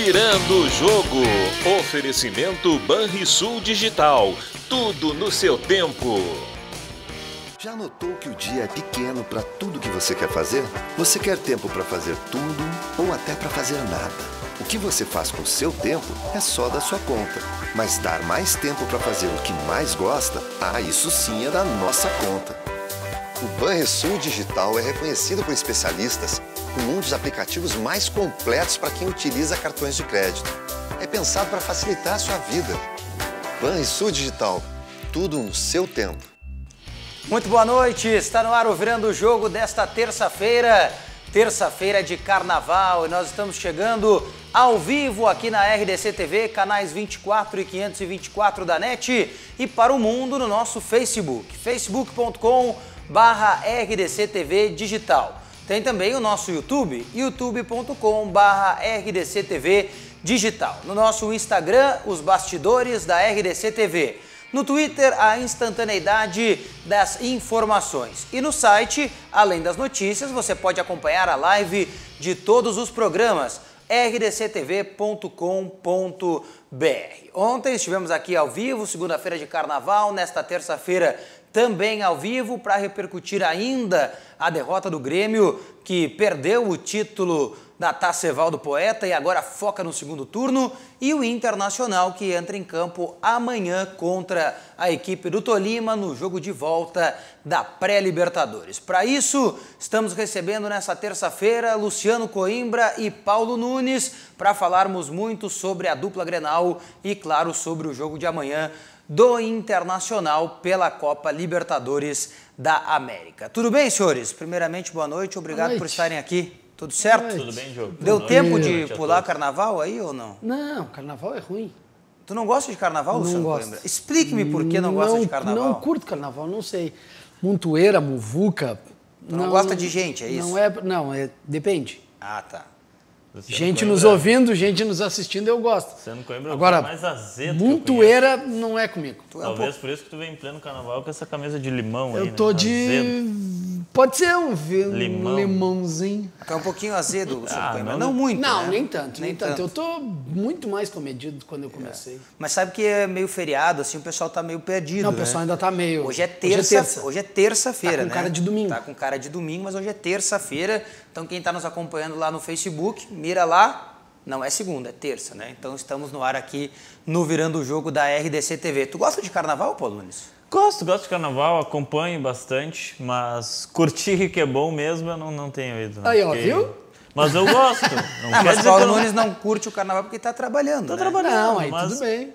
Virando o jogo. Oferecimento Banrisul Digital. Tudo no seu tempo. Já notou que o dia é pequeno para tudo que você quer fazer? Você quer tempo para fazer tudo ou até para fazer nada. O que você faz com o seu tempo é só da sua conta. Mas dar mais tempo para fazer o que mais gosta, isso sim é da nossa conta. O Banrisul Digital é reconhecido por especialistas como um dos aplicativos mais completos para quem utiliza cartões de crédito. É pensado para facilitar a sua vida. Banrisul Digital, tudo no seu tempo. Muito boa noite, está no ar o Virando o Jogo desta terça-feira de carnaval, e nós estamos chegando ao vivo aqui na RDC TV, canais 24 e 524 da NET, e para o mundo no nosso Facebook, facebook.com/RDC TV Digital. Tem também o nosso YouTube, youtube.com/RDC TV Digital. No nosso Instagram, os bastidores da RDC TV. No Twitter, a instantaneidade das informações. E no site, além das notícias, você pode acompanhar a live de todos os programas, rdctv.com.br. Ontem estivemos aqui ao vivo, segunda-feira de carnaval, nesta terça-feira também ao vivo, para repercutir ainda a derrota do Grêmio, que perdeu o título da Taça Evaldo Poeta e agora foca no segundo turno, e o Internacional, que entra em campo amanhã contra a equipe do Tolima no jogo de volta da pré-Libertadores. Para isso, estamos recebendo nessa terça-feira Luciano Coimbra e Paulo Nunes para falarmos muito sobre a dupla Grenal e, claro, sobre o jogo de amanhã do Internacional pela Copa Libertadores da América. Tudo bem, senhores? Primeiramente, boa noite, obrigado por estarem aqui. Tudo certo? Tudo bem, Diogo? Deu tempo de pular carnaval aí ou não? Não, carnaval é ruim. Tu não gosta de carnaval, Luciano Não gosto. Coimbra? Explique-me por que não gosta de carnaval. Não curto carnaval, não sei. Montoeira, muvuca. Tu não gosta de gente, é isso? Depende. Ah, tá. Gente nos ouvindo, gente nos assistindo, eu gosto. Luciano Coimbra é agora, mais azedo montoeira não é comigo. Talvez por isso que tu vem em pleno carnaval com essa camisa de limão aí, Eu tô né? de... Azedo. Pode ser um Limão. limãozinho. Tá um pouquinho azedo, Luciano Coimbra. não- Não muito, Não, né? nem tanto. Eu tô muito mais comedido do que quando eu comecei. Mas sabe que é meio feriado, assim, o pessoal tá meio perdido, Não, o né? pessoal ainda tá meio... Hoje é terça-feira, Tá com né? cara de domingo. Tá com cara de domingo, mas hoje é terça-feira. Então quem tá nos acompanhando lá no Facebook, mira lá. Não é segunda, é terça, né? Então estamos no ar aqui no Virando o Jogo da RDC TV. Tu gosta de carnaval, Paulo Nunes? Gosto de carnaval, acompanho bastante, mas curtir que é bom mesmo eu não tenho ido. Né? Aí, ó, viu? Mas eu gosto. Não quer Mas dizer Paulo que eu Nunes não curte o carnaval porque tá trabalhando, Tô né? trabalhando, Não, aí mas tudo bem.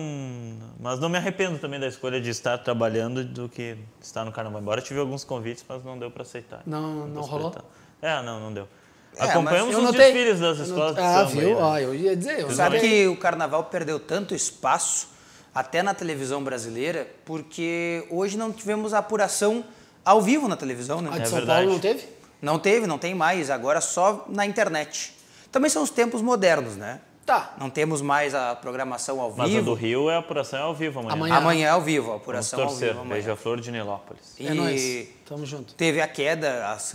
Mas não me arrependo também da escolha de estar trabalhando do que estar no carnaval. Embora eu tive alguns convites, mas não deu para aceitar. Não rolou? Não deu. É, Acompanhamos mas os desfiles das escolas de samba. viu? Aí, né? Ó, eu ia dizer. Sabe que o carnaval perdeu tanto espaço, até na televisão brasileira, porque hoje não tivemos a apuração ao vivo na televisão, né? A de É São verdade. Paulo não teve? Não teve, não tem mais, agora só na internet. Também são os tempos modernos, né? Tá. Não temos mais a programação ao Mas a vivo. do Rio é a apuração ao vivo amanhã. Amanhã é ao vivo, a Vamos apuração ao torcer. vivo amanhã. Beija-flor de Nilópolis. É nóis. Tamo junto. Teve a queda, as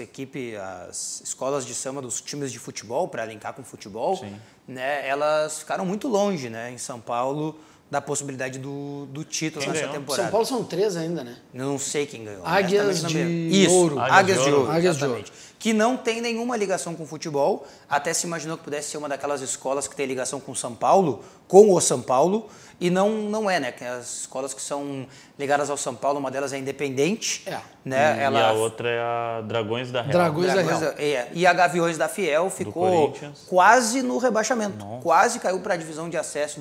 escolas de samba dos times de futebol, para linkar com o futebol, Sim. né? Elas ficaram muito longe, né, em São Paulo, da possibilidade do título Quem nessa ganhou? temporada. São Paulo são 3 ainda, né? Eu não sei quem ganhou. Águias honestamente, não de lembro. Isso, Ouro. Águias de Ouro. Águias de exatamente. Que não tem nenhuma ligação com futebol. Até se imaginou que pudesse ser uma daquelas escolas que tem ligação com São Paulo, com o São Paulo, e não é, né? Que as escolas que são ligadas ao São Paulo, uma delas é independente, né? E a outra é a Dragões da Real. Dragões da Real. E a Gaviões da Fiel ficou Corinthians. quase no rebaixamento. Quase caiu para a divisão de acesso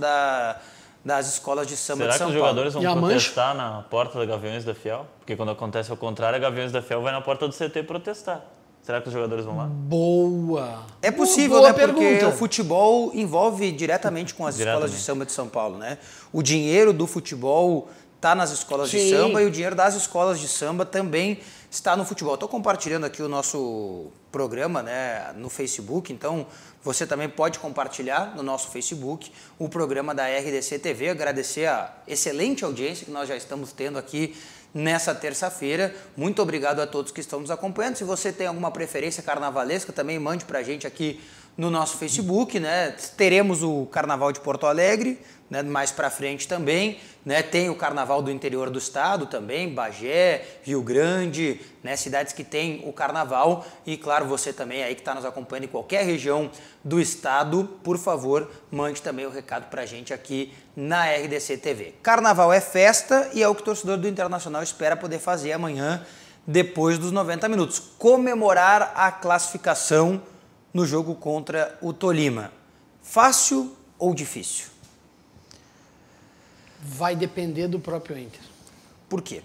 das escolas de samba Será de que São os Paulo. jogadores vão E a protestar na porta da Gaviões da Fiel? Porque quando acontece ao contrário, a Gaviões da Fiel vai na porta do CT protestar. Será que os jogadores vão lá? Boa. É possível, Boa né? Porque pergunta. o futebol envolve diretamente com as escolas de samba de São Paulo, né? O dinheiro do futebol está nas escolas de Sim. samba e o dinheiro das escolas de samba também está no futebol. Estou compartilhando aqui o nosso programa, né, no Facebook, então você também pode compartilhar no nosso Facebook o programa da RDC TV. Agradecer a excelente audiência que nós já estamos tendo aqui nessa terça-feira. Muito obrigado a todos que estão nos acompanhando. Se você tem alguma preferência carnavalesca, também mande pra gente aqui no nosso Facebook, né? Teremos o Carnaval de Porto Alegre, né? Mais para frente também, né? Tem o Carnaval do interior do estado também, Bagé, Rio Grande, né? Cidades que tem o Carnaval. E claro, você também aí que está nos acompanhando em qualquer região do estado, por favor, mande também o recado para a gente aqui na RDC TV. Carnaval é festa e é o que o torcedor do Internacional espera poder fazer amanhã, depois dos 90 minutos. Comemorar a classificação no jogo contra o Tolima. Fácil ou difícil? Vai depender do próprio Inter. Por quê?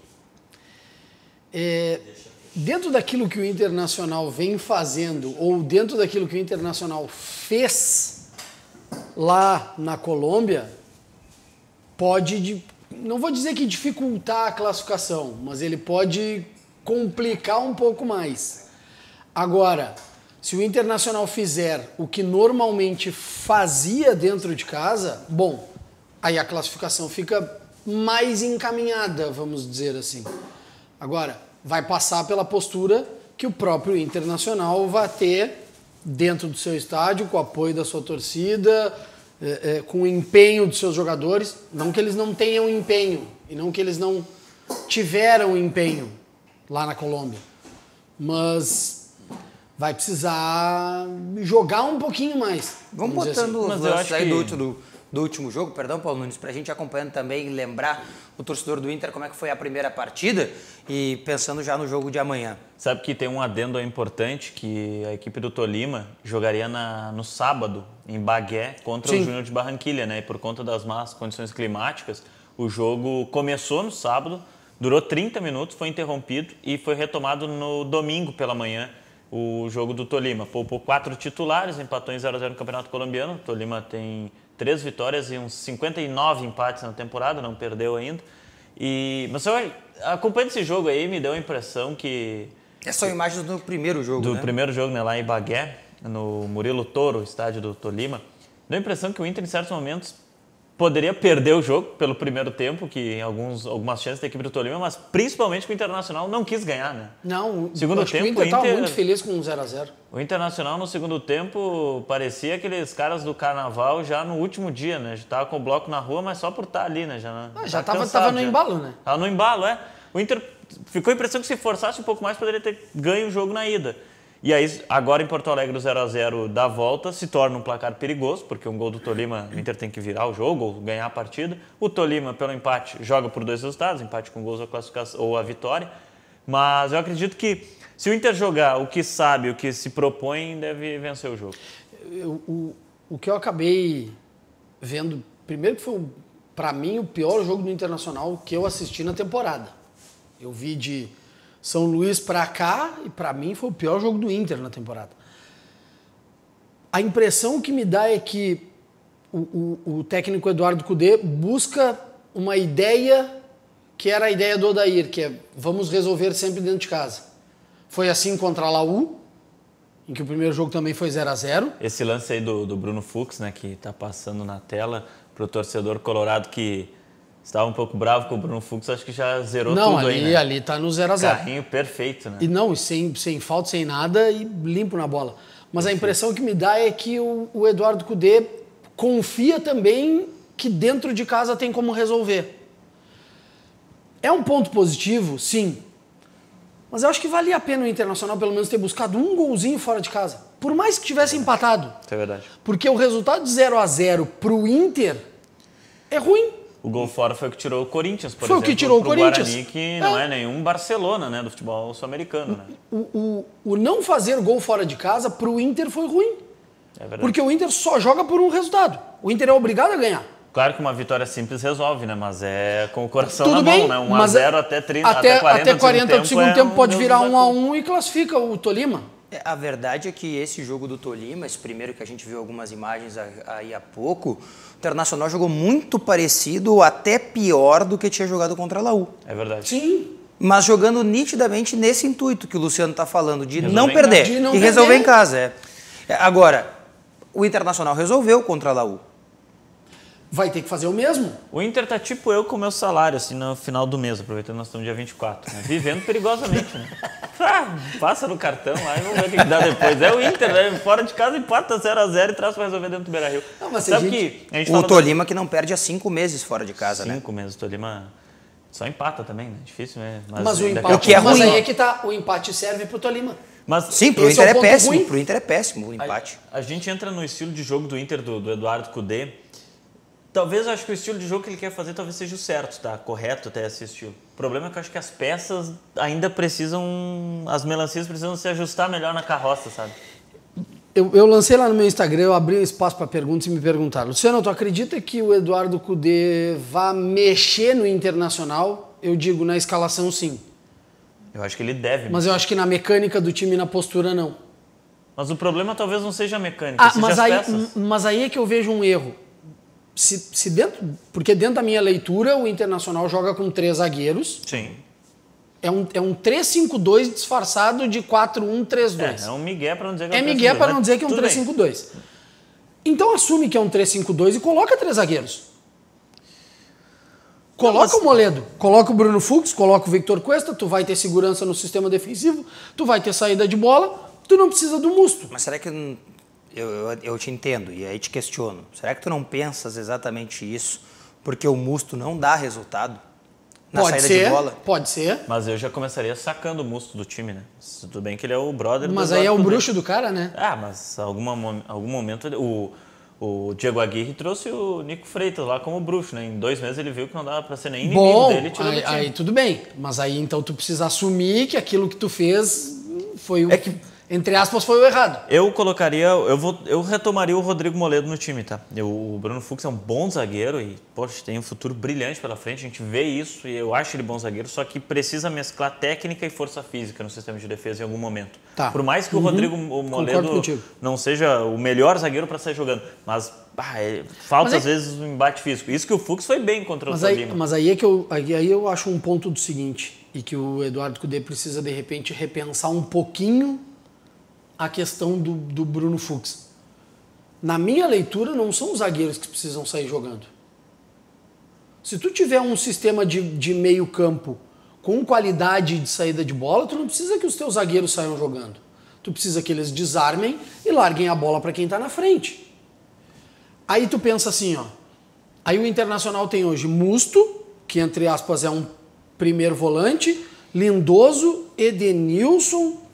Dentro daquilo que o Internacional vem fazendo, ou dentro daquilo que o Internacional fez lá na Colômbia, pode, não vou dizer que dificultar a classificação, mas ele pode complicar um pouco mais. Agora, se o Internacional fizer o que normalmente fazia dentro de casa, bom, aí a classificação fica mais encaminhada, vamos dizer assim. Agora, vai passar pela postura que o próprio Internacional vai ter dentro do seu estádio, com o apoio da sua torcida, com o empenho dos seus jogadores. Não que eles não tenham empenho, e não que eles não tiveram empenho lá na Colômbia, mas vai precisar jogar um pouquinho mais. Vamos botando assim. os lances aí do último jogo, perdão, Paulo Nunes, para a gente acompanhando também e lembrar o torcedor do Inter como é que foi a primeira partida e pensando já no jogo de amanhã. Sabe que tem um adendo importante, que a equipe do Tolima jogaria no sábado, em Bagé, contra o Júnior de Barranquilla, né? E por conta das más condições climáticas, o jogo começou no sábado, durou 30 minutos, foi interrompido e foi retomado no domingo pela manhã, o jogo do Tolima. Poupou 4 titulares, empatou em 0-0 no Campeonato Colombiano. O Tolima tem 3 vitórias e uns 59 empates na temporada, não perdeu ainda. Mas acompanhando esse jogo aí, me deu a impressão que... São imagens do primeiro jogo, do né? primeiro jogo, né, lá em Bagé, no Murilo Toro, estádio do Tolima. Deu a impressão que o Inter, em certos momentos, poderia perder o jogo pelo primeiro tempo, que algumas chances da equipe do Tolima, mas principalmente que o Internacional não quis ganhar, né? Não, segundo acho tempo, que o Inter estava muito feliz com um 0-0. O Internacional, no segundo tempo, parecia aqueles caras do Carnaval já no último dia, né? Já estava com o bloco na rua, mas só por estar ali, né? Já estava no embalo, né? Estava no embalo, é. O Inter ficou a impressão que se forçasse um pouco mais, poderia ter ganho o jogo na ida. E aí, agora em Porto Alegre, o 0-0 da volta se torna um placar perigoso, porque um gol do Tolima, o Inter tem que virar o jogo ou ganhar a partida. O Tolima, pelo empate, joga por 2 resultados, empate com gols ou a classificação, ou a vitória. Mas eu acredito que se o Inter jogar o que sabe, o que se propõe, deve vencer o jogo. O que eu acabei vendo, primeiro que foi, para mim, o pior jogo do Internacional que eu assisti na temporada. Eu vi de São Luís para cá e para mim foi o pior jogo do Inter na temporada. A impressão que me dá é que o técnico Eduardo Cudê busca uma ideia que era a ideia do Odair, que é vamos resolver sempre dentro de casa. Foi assim contra a Laú, em que o primeiro jogo também foi 0-0. Esse lance aí do Bruno Fux, né, que está passando na tela para o torcedor colorado que estava um pouco bravo com o Bruno Fux, acho que já zerou tudo aí, né? Não, ali tá no 0-0. Carrinho perfeito, né? E não, sem falta, sem nada e limpo na bola. Mas a impressão que me dá é que o Eduardo Cudê confia também que dentro de casa tem como resolver. É um ponto positivo, sim. Mas eu acho que valia a pena o Internacional pelo menos ter buscado um golzinho fora de casa. Por mais que tivesse empatado. Isso é verdade. Porque o resultado de 0-0 pro Inter é ruim. O gol fora foi o que tirou o Corinthians, por foi exemplo. Foi o que tirou o Corinthians. Guarani, que não é nenhum Barcelona, né, do futebol sul-americano, né? O não fazer gol fora de casa pro Inter foi ruim. É verdade. Porque o Inter só joga por um resultado. O Inter é obrigado a ganhar. Claro que uma vitória simples resolve, né? Mas é com o coração Tudo na bem, mão, né? 1-0 até 30, até 40 do segundo tempo pode virar Deus 1-1 e classifica o Tolima. A verdade é que esse jogo do Tolima, esse primeiro que a gente viu algumas imagens aí há pouco, o Internacional jogou muito parecido, até pior do que tinha jogado contra a Laú. É verdade. Sim. Mas jogando nitidamente nesse intuito que o Luciano está falando, de resolver não perder e resolver em casa. Agora, o Internacional resolveu contra a Laú. vai ter que fazer o mesmo. O Inter tá tipo eu com o meu salário, assim, no final do mês, aproveitando que nós estamos no dia 24, né? Vivendo perigosamente, né? Passa no cartão lá e vamos ver o que dá depois. É o Inter, né? Fora de casa empata 0-0 e traz para resolver dentro do Beira-Rio. Sabe que a gente o Tolima que não perde há 5 meses fora de casa, 5 meses, o Tolima só empata também, né? Difícil, né? Mas o empate, que é ruim. Mas aí é que tá, o empate serve pro Tolima. Mas sim, pro Inter é péssimo. Pro Inter é péssimo o empate. A gente entra no estilo de jogo do Inter, do Eduardo Cudê. Talvez eu acho que o estilo de jogo que ele quer fazer talvez seja o certo, tá? Correto até esse estilo. O problema é que eu acho que as peças ainda precisam... As melancias precisam se ajustar melhor na carroça, sabe? Eu lancei lá no meu Instagram, eu abri um espaço para perguntas e me perguntaram: Luciano, tu acredita que o Eduardo Cudê vá mexer no Internacional? Eu digo, na escalação sim. Eu acho que ele deve. Mas eu acho que na mecânica do time e na postura não. Mas o problema talvez não seja a mecânica, seja as peças. Mas aí é que eu vejo um erro. Porque dentro da minha leitura, o Internacional joga com 3 zagueiros. Sim. É um 3-5-2 disfarçado de 4-1-3-2. É um migué para não dizer que é um 3-5-2. É migué para não dizer que é um 3-5-2. Então assume que é um 3-5-2 e coloca 3 zagueiros. Coloca o Moledo, coloca o Bruno Fux, coloca o Victor Cuesta, tu vai ter segurança no sistema defensivo, tu vai ter saída de bola, tu não precisa do Musto. Mas será que... Eu te entendo e aí te questiono. Será que tu não pensas exatamente isso porque o Musto não dá resultado na saída de bola? Pode ser. Mas eu já começaria sacando o Musto do time, né? Tudo bem que ele é o brother do Mas aí é o bruxo do cara, né? Mas algum momento o Diego Aguirre trouxe o Nico Freitas lá como bruxo, né? Em 2 meses ele viu que não dava pra ser nem inimigo dele e tirou do time. Aí tudo bem. Mas aí então tu precisa assumir que aquilo que tu fez foi o... Entre aspas, foi o errado. Eu colocaria... Eu retomaria o Rodrigo Moledo no time, tá? O Bruno Fux é um bom zagueiro e, poxa, tem um futuro brilhante pela frente. A gente vê isso e eu acho ele bom zagueiro, só que precisa mesclar técnica e força física no sistema de defesa em algum momento. Tá. Por mais que o Rodrigo Moledo não seja o melhor zagueiro para sair jogando, mas falta às vezes um embate físico. Isso que o Fux foi bem contra o Tolima. Mas aí é que eu acho um ponto do seguinte, e que o Eduardo Cudê precisa, de repente, repensar um pouquinho a questão do Bruno Fux. Na minha leitura, não são os zagueiros que precisam sair jogando. Se tu tiver um sistema de meio campo com qualidade de saída de bola, tu não precisa que os teus zagueiros saiam jogando. Tu precisa que eles desarmem e larguem a bola para quem está na frente. Aí tu pensa assim, ó. Aí o Internacional tem hoje Musto, que entre aspas é um primeiro volante, Lindoso, Edenilson,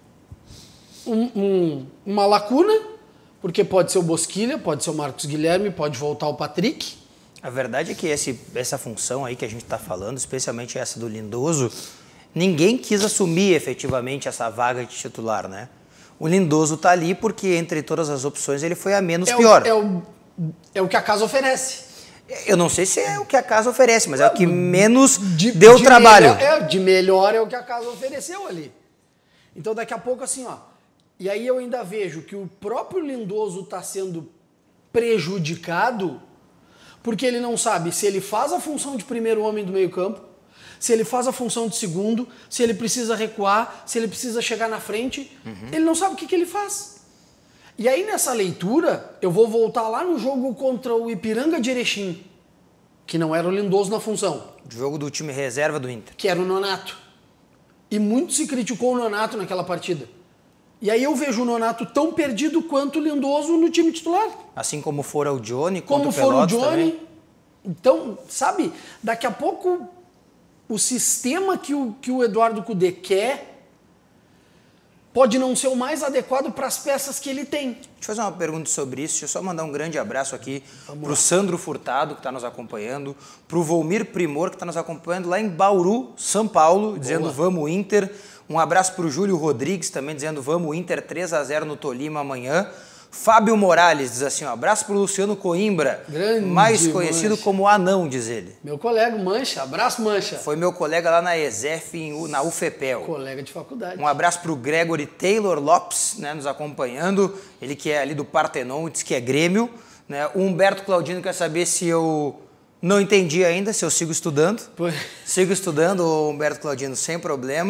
uma lacuna, porque pode ser o Bosquilha, pode ser o Marcos Guilherme, pode voltar o Patrick. A verdade é que essa função aí que a gente está falando, especialmente essa do Lindoso, ninguém quis assumir efetivamente essa vaga de titular, né? O Lindoso está ali porque, entre todas as opções, ele foi a menos pior. É o que a casa oferece. Eu não sei se é o que a casa oferece, mas é o que menos deu trabalho. De melhor é o que a casa ofereceu ali. Então, daqui a pouco, assim, ó. E aí eu ainda vejo que o próprio Lindoso está sendo prejudicado porque ele não sabe se ele faz a função de primeiro homem do meio campo, se ele faz a função de segundo, se ele precisa recuar, se ele precisa chegar na frente. Ele não sabe o que ele faz. E aí nessa leitura, eu vou voltar lá no jogo contra o Ipiranga de Erechim, que não era o Lindoso na função. Jogo do time reserva do Inter. Que era o Nonato. E muito se criticou o Nonato naquela partida. E aí eu vejo o Nonato tão perdido quanto o Lindoso no time titular. Assim como fora o Johnny contra o Pelotas também. Então, sabe, daqui a pouco o sistema que o Eduardo Cudê quer pode não ser o mais adequado para as peças que ele tem. Deixa eu fazer uma pergunta sobre isso. Deixa eu só mandar um grande abraço aqui para o Sandro Furtado, que está nos acompanhando, para o Volmir Primor, que está nos acompanhando lá em Bauru, São Paulo, dizendo vamos Inter. Um abraço para o Júlio Rodrigues, também dizendo vamos Inter 3-0 no Tolima amanhã. Fábio Morales diz assim, um abraço para o Luciano Coimbra, mais conhecido como Anão, diz ele. Meu colega Mancha, abraço Mancha. Foi meu colega lá na ESEF, na UFPEL. Colega de faculdade. Um abraço para o Gregory Taylor Lopes, né, nos acompanhando, ele que é ali do Partenon, diz que é Grêmio. Né? O Humberto Claudino quer saber se eu não entendi ainda, se eu sigo estudando. Sigo estudando, o Humberto Claudino, sem problemas.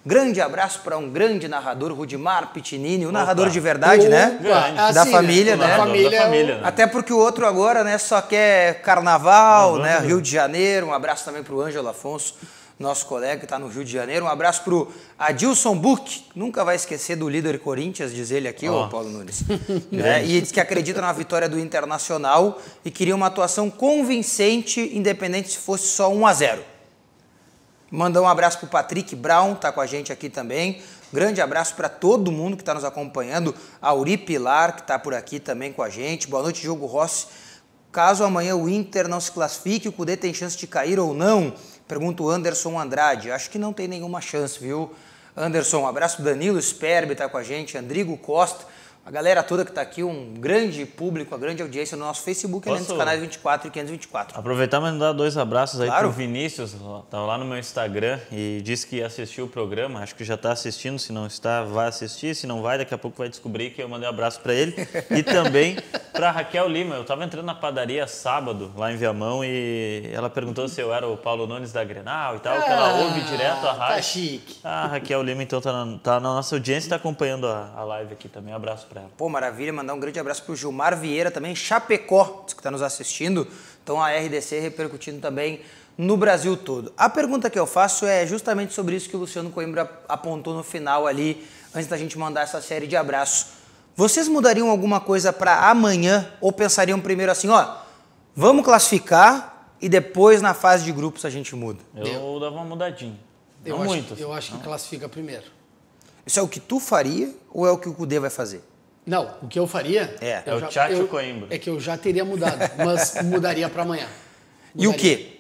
Grande abraço para um grande narrador, Rudimar Pitinini, o narrador de verdade, né? Da família, né? Da família, né? Até porque o outro agora, né, só quer carnaval, né? Rio de Janeiro. Um abraço também para o Ângelo Afonso, nosso colega que está no Rio de Janeiro. Um abraço para o Adilson Buch, nunca vai esquecer do líder Corinthians, diz ele aqui, o Paulo Nunes. Né? E diz que acredita na vitória do Internacional e queria uma atuação convincente, independente se fosse só 1-0. Mandar um abraço para o Patrick Brown, está com a gente aqui também. Grande abraço para todo mundo que está nos acompanhando. Auri Pilar, que está por aqui também com a gente. Boa noite, Diogo Rossi. Caso amanhã o Inter não se classifique, o Cudê tem chance de cair ou não? Pergunta o Anderson Andrade. Acho que não tem nenhuma chance, viu? Anderson, um abraço para Danilo Sperbi, está com a gente. Andrigo Costa. A galera toda que está aqui, um grande público, a grande audiência no nosso Facebook, além dos canais 24 e 524. Aproveitar e mandar 2 abraços aí para o Vinícius, estava lá no meu Instagram e disse que ia assistir o programa, acho que já está assistindo, se não está, vai assistir, se não vai, daqui a pouco vai descobrir que eu mandei um abraço para ele. E também para Raquel Lima, eu estava entrando na padaria sábado, lá em Viamão, e ela perguntou se eu era o Paulo Nunes da Grenal e tal, que ela ouve direto a rádio. Tá chique. A Raquel Lima, então, tá na nossa audiência e está acompanhando a live aqui também, um abraço para ela. Pô, maravilha, mandar um grande abraço para o Gilmar Vieira também, Chapecó, que está nos assistindo. Então a RDC repercutindo também no Brasil todo. A pergunta que eu faço é justamente sobre isso que o Luciano Coimbra apontou no final ali, antes da gente mandar essa série de abraços. Vocês mudariam alguma coisa para amanhã ou pensariam primeiro assim, ó, vamos classificar e depois na fase de grupos a gente muda? Eu dava uma mudadinha. Não muito. Eu acho que classifica primeiro. Isso é o que tu faria ou é o que o Cudê vai fazer? Não, o que eu faria... É o Tchatcho Coimbra. É que eu já teria mudado, mas mudaria para amanhã. E o quê?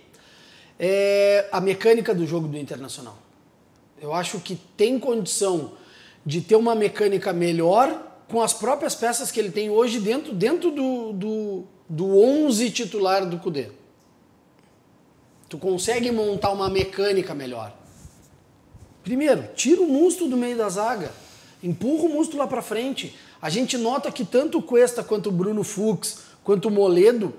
É a mecânica do jogo do Internacional. Eu acho que tem condição de ter uma mecânica melhor com as próprias peças que ele tem hoje dentro do 11 titular do Cudê. Tu consegue montar uma mecânica melhor. Primeiro, tira o Musto do meio da zaga. Empurra o Musto lá para frente. A gente nota que tanto o Cuesta quanto o Bruno Fux, quanto o Moledo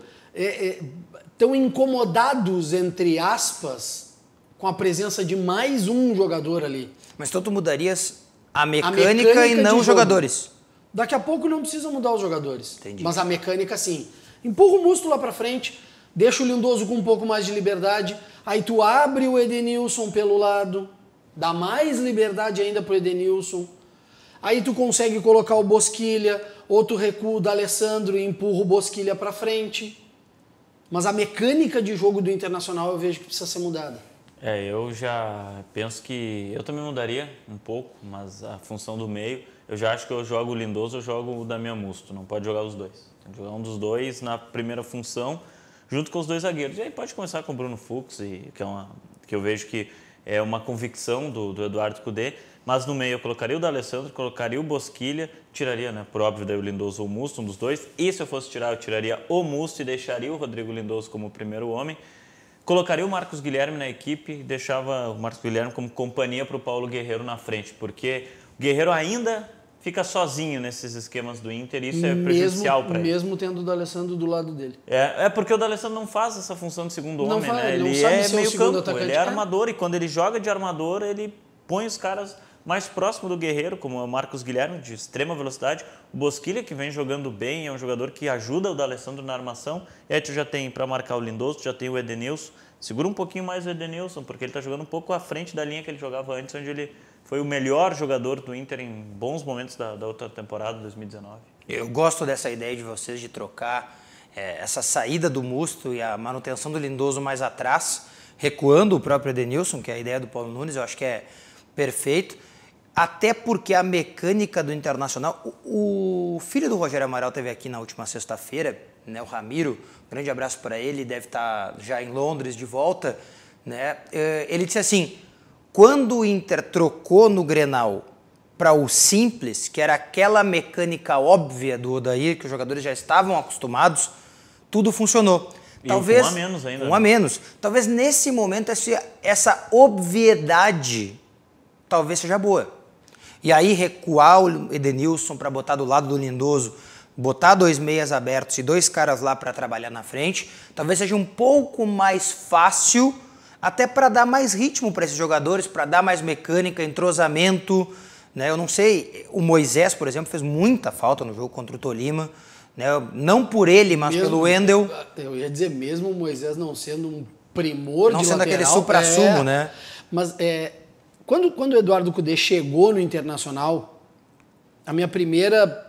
estão incomodados, entre aspas, com a presença de mais um jogador ali. Mas então tu mudarias a mecânica e não os jogadores? Daqui a pouco não precisa mudar os jogadores. Entendi. Mas a mecânica sim. Empurra o Musto lá para frente, deixa o Lindoso com um pouco mais de liberdade, aí tu abre o Edenilson pelo lado, dá mais liberdade ainda pro Edenilson. Aí tu consegue colocar o Bosquilha, ou tu recua o D'Alessandro e empurra o Bosquilha para frente. Mas a mecânica de jogo do Internacional eu vejo que precisa ser mudada. Eu já penso que... Eu também mudaria um pouco, mas a função do meio, eu já acho que eu jogo o Lindoso, eu jogo o Damian Musto. Não pode jogar os dois. Tem que jogar um dos dois na primeira função, junto com os 2 zagueiros. E aí pode começar com o Bruno Fux, que eu vejo que é uma convicção do Eduardo Cudê. Mas no meio eu colocaria o D'Alessandro, colocaria o Bosquilha, tiraria, né, por óbvio, daí o Lindoso ou o Musto, um dos dois. E se eu fosse tirar, eu tiraria o Musto e deixaria o Rodrigo Lindoso como o primeiro homem. Colocaria o Marcos Guilherme na equipe e deixava o Marcos Guilherme como companhia para o Paulo Guerreiro na frente, porque o Guerreiro ainda fica sozinho nesses esquemas do Inter e isso é prejudicial para ele. Mesmo tendo o D'Alessandro do lado dele. Porque o D'Alessandro não faz essa função de segundo homem, faz, né? Ele é meio campo, ele é armador e quando ele joga de armador, ele põe os caras mais próximo do Guerreiro, como o Marcos Guilherme, de extrema velocidade. O Bosquilha, que vem jogando bem, é um jogador que ajuda o D'Alessandro na armação. E aí tu já tem, para marcar o Lindoso, tu já tem o Edenilson. Segura um pouquinho mais o Edenilson, porque ele está jogando um pouco à frente da linha que ele jogava antes, onde ele foi o melhor jogador do Inter em bons momentos da outra temporada, 2019. Eu gosto dessa ideia de vocês de trocar essa saída do Musto e a manutenção do Lindoso mais atrás, recuando o próprio Edenilson, que é a ideia do Paulo Nunes, eu acho que é perfeito. Até porque a mecânica do Internacional... O filho do Rogério Amaral esteve aqui na última sexta-feira, né, o Ramiro, grande abraço para ele, deve estar já em Londres de volta, né? Ele disse assim, quando o Inter trocou no Grenal para o simples, que era aquela mecânica óbvia do Odair, que os jogadores já estavam acostumados, tudo funcionou. Talvez, um a menos ainda. Um a menos. Talvez nesse momento essa obviedade talvez seja boa. E aí recuar o Edenilson para botar do lado do Lindoso, botar 2 meias abertos e 2 caras lá para trabalhar na frente, talvez seja um pouco mais fácil até para dar mais ritmo para esses jogadores, para dar mais mecânica, entrosamento, né? Eu não sei, o Moisés, por exemplo, fez muita falta no jogo contra o Tolima, né? Não por ele, mas Mesmo, pelo Wendel. Eu ia dizer, mesmo o Moisés não sendo um primor não de sendo lateral, aquele supra-sumo, né? Mas quando o Eduardo Cudê chegou no Internacional, a minha primeira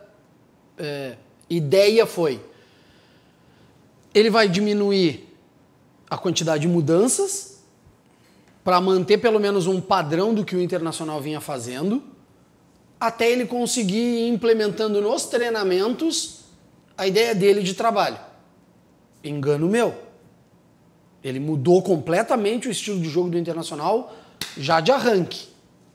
ideia foi: ele vai diminuir a quantidade de mudanças para manter pelo menos um padrão do que o Internacional vinha fazendo, até ele conseguir ir implementando nos treinamentos a ideia dele de trabalho. Engano meu. Ele mudou completamente o estilo de jogo do Internacional já de arranque.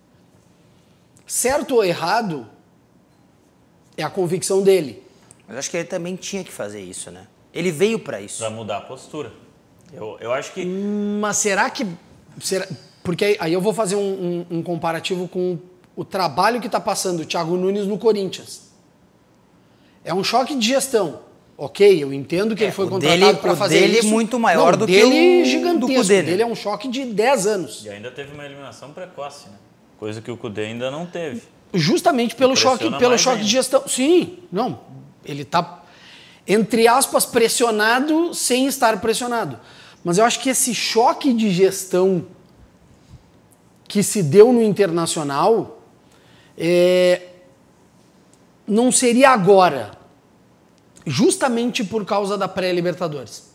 Certo ou errado, é a convicção dele. Mas acho que ele também tinha que fazer isso, né? Ele veio para isso. Para mudar a postura. Eu acho que... Mas será que... Porque aí eu vou fazer um comparativo com o trabalho que está passando o Thiago Nunes no Corinthians. É um choque de gestão. Ok, eu entendo que ele foi contratado para fazer isso. O dele é muito maior do que o gigantesco. do Cudê, né? Dele é um choque de 10 anos. E ainda teve uma eliminação precoce, né? Coisa que o Cudê ainda não teve. Justamente pelo choque de gestão. Sim, não. Ele está, entre aspas, pressionado sem estar pressionado. Mas eu acho que esse choque de gestão que se deu no Internacional não seria agora, justamente por causa da pré-Libertadores.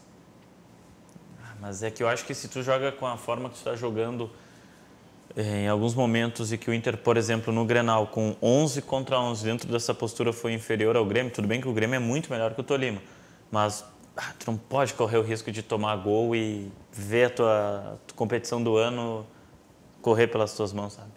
Mas é que eu acho que se tu joga com a forma que tu está jogando em alguns momentos e que o Inter, por exemplo, no Grenal, com 11 contra 11, dentro dessa postura foi inferior ao Grêmio, tudo bem que o Grêmio é muito melhor que o Tolima, mas tu não pode correr o risco de tomar gol e ver a tua competição do ano correr pelas tuas mãos, sabe?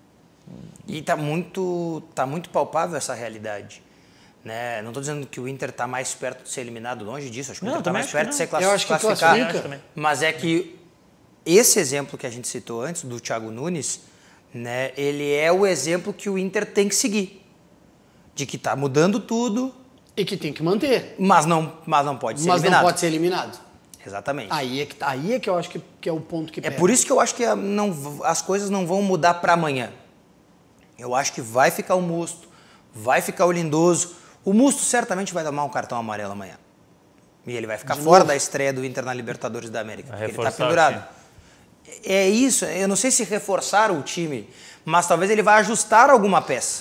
E tá muito palpável essa realidade. Né? Não estou dizendo que o Inter está mais perto de ser eliminado, longe disso. Acho que o Inter está mais perto de ser classificado. Mas é que esse exemplo que a gente citou antes, do Thiago Nunes, né, ele é o exemplo que o Inter tem que seguir. De que está mudando tudo. E que tem que manter. Mas não pode ser eliminado. Mas não pode ser eliminado. Exatamente. Aí é que eu acho que é o ponto que pega. É por isso que eu acho que as coisas não vão mudar para amanhã. Eu acho que vai ficar o Musto, vai ficar o Lindoso. O Musto certamente vai tomar um cartão amarelo amanhã. E ele vai ficar fora da estreia do Inter na Libertadores da América. Porque ele está pendurado. É isso. Eu não sei se reforçar o time, mas talvez ele vai ajustar alguma peça.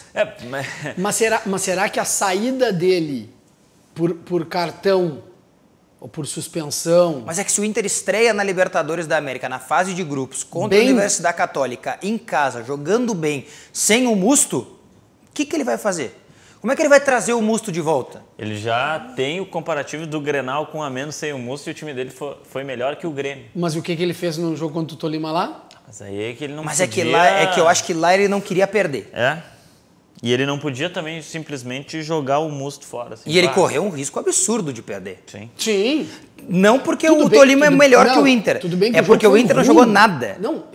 Mas será que a saída dele por cartão ou por suspensão... Mas é que se o Inter estreia na Libertadores da América, na fase de grupos, contra a Universidade Católica, em casa, jogando bem, sem o Musto, o que ele vai fazer? Como é que ele vai trazer o Musto de volta? Ele já tem o comparativo do Grenal com a menos sem o Musto e o time dele foi melhor que o Grêmio. Mas o que ele fez no jogo contra o Tolima lá? Mas aí é que ele não Mas podia... é que eu acho que lá ele não queria perder. E ele não podia também simplesmente jogar o Musto fora. Assim, e ele correu um risco absurdo de perder. Sim. Não porque o Tolima é melhor que o Inter. Tudo bem que é porque o Inter não jogou nada. Não,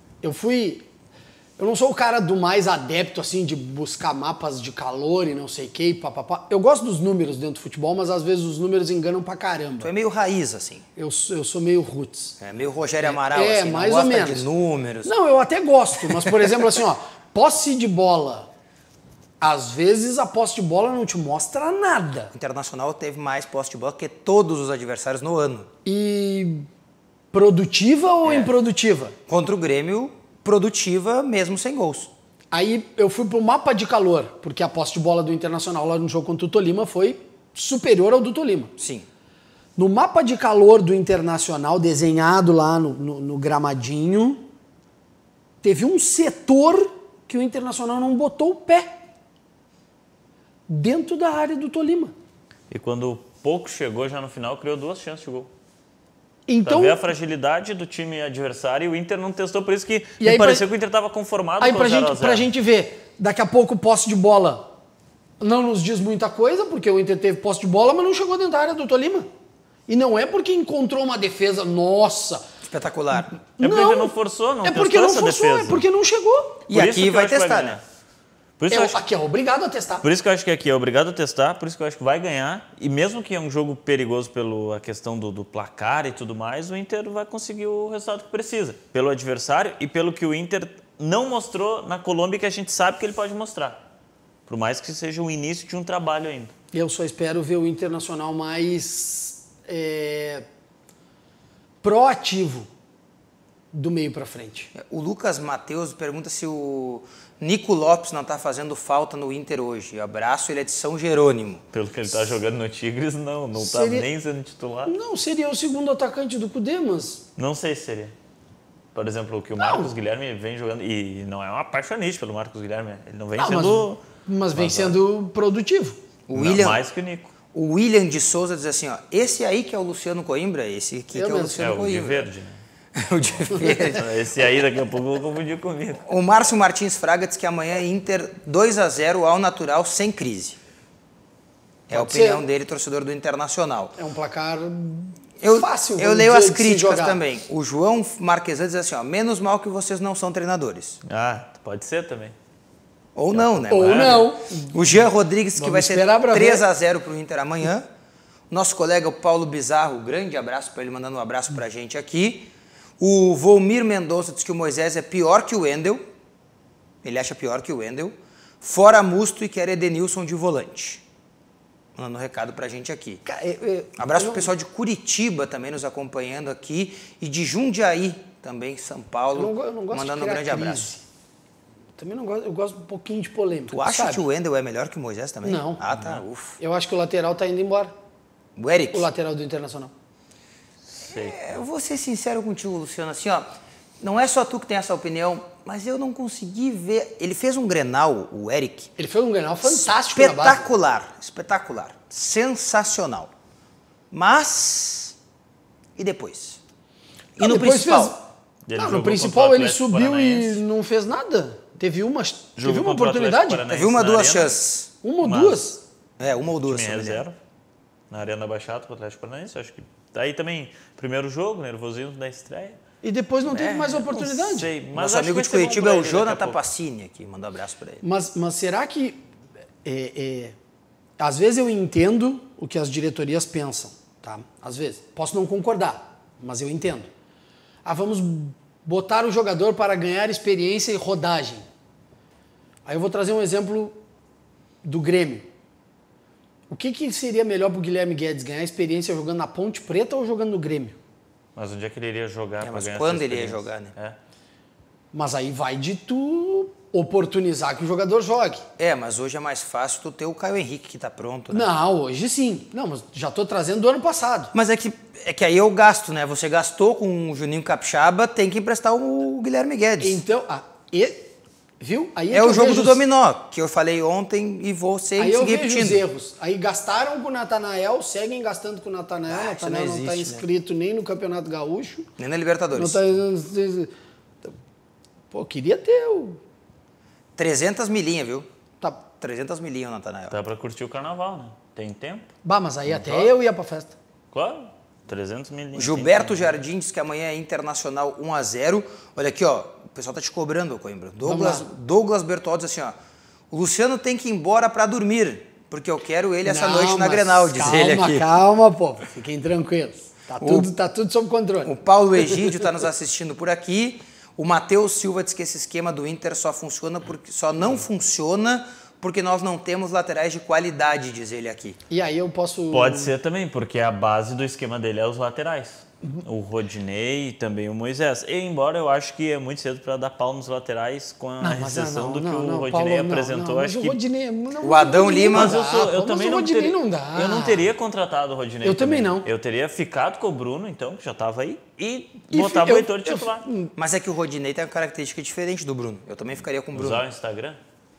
eu não sou o cara do mais adepto, assim, de buscar mapas de calor e não sei o que, papapá. Eu gosto dos números dentro do futebol, mas às vezes os números enganam pra caramba. Tu é meio raiz, assim. Eu sou meio roots. É meio Rogério Amaral, assim. Mais ou menos. De números. Não, eu até gosto, mas, por exemplo, assim, ó, posse de bola. Às vezes a posse de bola não te mostra nada. O Internacional teve mais posse de bola que todos os adversários no ano. E produtiva ou improdutiva? Contra o Grêmio, produtiva mesmo sem gols. Aí eu fui pro mapa de calor, porque a posse de bola do Internacional lá no jogo contra o Tolima foi superior ao do Tolima. Sim. No mapa de calor do Internacional, desenhado lá no gramadinho, teve um setor que o Internacional não botou o pé. Dentro da área do Tolima. E quando pouco chegou, já no final, criou 2 chances de gol. Então, pra ver a fragilidade do time adversário, e o Inter não testou, por isso que me pareceu que o Inter estava conformado com o 0-0. Pra gente ver, daqui a pouco posse de bola não nos diz muita coisa, porque o Inter teve posse de bola, mas não chegou dentro da área do Tolima. E não é porque encontrou uma defesa, nossa... Espetacular. É porque não forçou, não testou essa defesa. É porque não chegou. E aqui vai testar, né? Por isso eu acho... Aqui é obrigado a testar. Por isso que eu acho que aqui é obrigado a testar, por isso que eu acho que vai ganhar. E mesmo que é um jogo perigoso pela questão do placar e tudo mais, o Inter vai conseguir o resultado que precisa. Pelo adversário e pelo que o Inter não mostrou na Colômbia, que a gente sabe que ele pode mostrar. Por mais que seja o início de um trabalho ainda. Eu só espero ver o Internacional mais proativo do meio para frente. O Lucas Matheus pergunta se o Nico Lopes não está fazendo falta no Inter hoje. Abraço, ele é de São Jerônimo. Pelo que ele está jogando no Tigres, não está nem sendo titular. Não, seria o segundo atacante do Cudê, mas... Não sei se seria. Por exemplo, o que o Marcos Guilherme vem jogando, e não é uma apaixonite pelo Marcos Guilherme, ele não vem sendo... Mas vem sendo produtivo. Mais que o Nico. O William de Souza diz assim, ó, esse aí que é o Luciano Coimbra, esse aqui que é o Luciano Coimbra. O de verde, né? O de verde. Esse aí daqui a pouco eu vou confundir comigo. O Márcio Martins Fraga diz que amanhã Inter 2-0 ao natural, sem crise. É a opinião dele, torcedor do Internacional. É um placar fácil. Eu leio as críticas também. O João Marquesan diz assim, ó, menos mal que vocês não são treinadores. Ah, pode ser também. Ou não, né? Ou não. O Jean Rodrigues, que vai ser 3-0 para o Inter amanhã. Nosso colega o Paulo Bizarro, grande abraço para ele, mandando um abraço para a gente aqui. O Volmir Mendonça diz que o Moisés é pior que o Wendel. Ele acha pior que o Wendel. Fora Musto e quer Edenilson de volante. Mandando um recado para a gente aqui. Abraço para o pessoal de Curitiba também nos acompanhando aqui. E de Jundiaí também, São Paulo. Eu não gosto mandando um grande abraço. Também não gosto, eu gosto um pouquinho de polêmica. Tu acha que o Wendel é melhor que o Moisés também? Não. Ah, tá. Ufa. Eu acho que o lateral tá indo embora. O Eric? O lateral do Internacional. Eu vou ser sincero contigo, Luciano, assim, ó, não é só tu que tem essa opinião, mas eu não consegui ver. Ele fez um Grenal, o Eric. Ele fez um Grenal fantástico. Espetacular. Sensacional. Mas. E depois? E no principal? No principal ele subiu e não fez nada. Teve uma oportunidade? Teve uma, duas chances. Uma ou duas? Uma ou duas. Reserva. Na Arena Baixada com o Atlético Paranaense, acho que. Daí também, primeiro jogo, nervosismo da estreia. E depois não teve mais oportunidade. Não sei, mas nosso amigo de Curitiba é o Jonathan Passini aqui, mandou um abraço para ele. Mas será que... às vezes eu entendo o que as diretorias pensam, tá? Às vezes. Posso não concordar, mas eu entendo. Vamos botar o jogador para ganhar experiência e rodagem. Aí eu vou trazer um exemplo do Grêmio. O que seria melhor para o Guilherme Guedes? Ganhar experiência jogando na Ponte Preta ou jogando no Grêmio? Mas onde é que ele iria jogar para ganhar quando ele ia jogar, né? Mas aí vai de tu oportunizar que o jogador jogue. Mas hoje é mais fácil tu ter o Caio Henrique que tá pronto, né? Não, hoje sim. Não, mas já tô trazendo do ano passado. Mas é que aí eu gasto, né? Você gastou com o Juninho Capixaba, tem que emprestar o Guilherme Guedes. Então, viu? Aí o jogo do dominó, que eu falei ontem e vou seguir repetindo. Aí eu vejo os erros. Aí gastaram com o Natanael, seguem gastando com o Natanael. O Natanael não está inscrito nem no Campeonato Gaúcho. Nem na Libertadores. Pô, queria ter o... 300 milinha, viu? Tá. 300 milinha o Natanael. Dá pra curtir o carnaval, né? Tem tempo. Mas aí até eu ia pra festa. Claro. 300 milinha. Gilberto Jardim diz que amanhã é Internacional 1-0. Olha aqui, ó. O pessoal tá te cobrando, Coimbra. Douglas Bertoldi diz assim, ó. O Luciano tem que ir embora pra dormir, porque eu quero ele essa noite na Grenal, diz ele aqui. Calma, pô. Fiquem tranquilos. Tá tudo sob controle. O Paulo Egídio tá nos assistindo por aqui. O Matheus Silva diz que esse esquema do Inter só não funciona porque nós não temos laterais de qualidade, diz ele aqui. E aí eu posso... Pode ser também, porque a base do esquema dele é os laterais. O Rodinei e também o Moisés. E embora eu acho que é muito cedo para dar pau nos laterais com a exceção do que o Rodinei apresentou. Acho que o Adão Lima... Mas eu também não teria contratado o Rodinei. Eu também não. Eu teria ficado com o Bruno, então, que já estava aí, e botava o Heitor titular. Mas é que o Rodinei tem uma característica diferente do Bruno. Eu também ficaria com o Bruno. Usar o Instagram?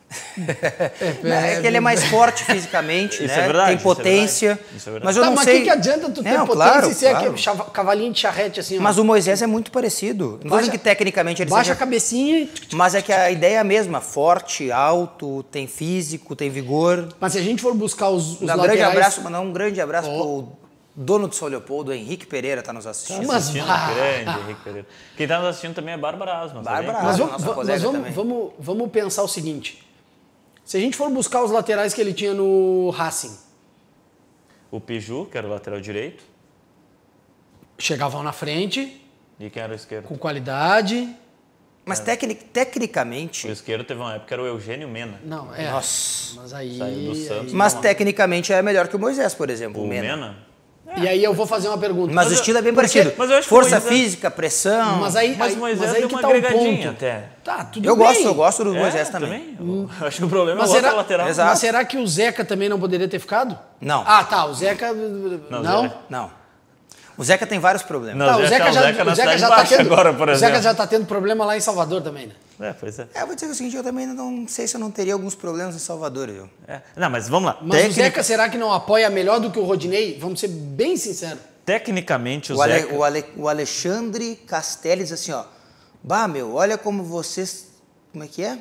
É que ele é mais forte fisicamente, isso né? é verdade, tem potência. Isso é verdade. Mas eu não sei. Mas que adianta tu ter potência e ser aquele cavalinho de charrete assim? Mas o Moisés é muito parecido. Não dizendo que tecnicamente ele baixa a cabecinha e... Mas é que a ideia é a mesma. Forte, alto, tem físico, tem vigor. Mas se a gente for buscar os laterais... Mandar um grande abraço pro dono do São Leopoldo, Henrique Pereira, tá nos assistindo. Grande Henrique Pereira. Quem tá nos assistindo também é Bárbara Asma. Mas vamos pensar o seguinte. Se a gente for buscar os laterais que ele tinha no Racing, O Piju, que era o lateral direito. chegavam na frente, E quem era o esquerdo? com qualidade. Mas tecnicamente... O esquerdo teve uma época que era o Eugênio Mena. Não, Nossa. Mas aí... Saiu do Santos. Mas tecnicamente é melhor que o Moisés, por exemplo. O o Mena. Mena? E aí eu vou fazer uma pergunta. Mas o estilo é bem parecido. mas eu acho que Força o Moisés- física, pressão. Mas aí, Mas o Moisés aí deu que uma tá o agregadinha ponto. até. Tá, tudo Eu bem. gosto do Moisés também. Eu acho que o problema Mas é o outro será, lateral. Exato. mas será que o Zeca também não poderia ter ficado? Não. Ah, tá, o Zeca... Não? Zeca. Não. O Zeca tem vários problemas. Não, Tá, o Zeca na Cidade Baixa agora, por o exemplo. Zeca já tá tendo problema lá em Salvador também, né? Pois é. Eu vou dizer o seguinte, eu também não sei se eu não teria alguns problemas em Salvador, viu? Não, mas vamos lá. Mas o Zeca, será que não apoia melhor do que o Rodinei? Vamos ser bem sinceros. Tecnicamente, o O, Zeca... o Alexandre Castelli diz assim, ó. Bah, meu, olha como vocês... Como é que é?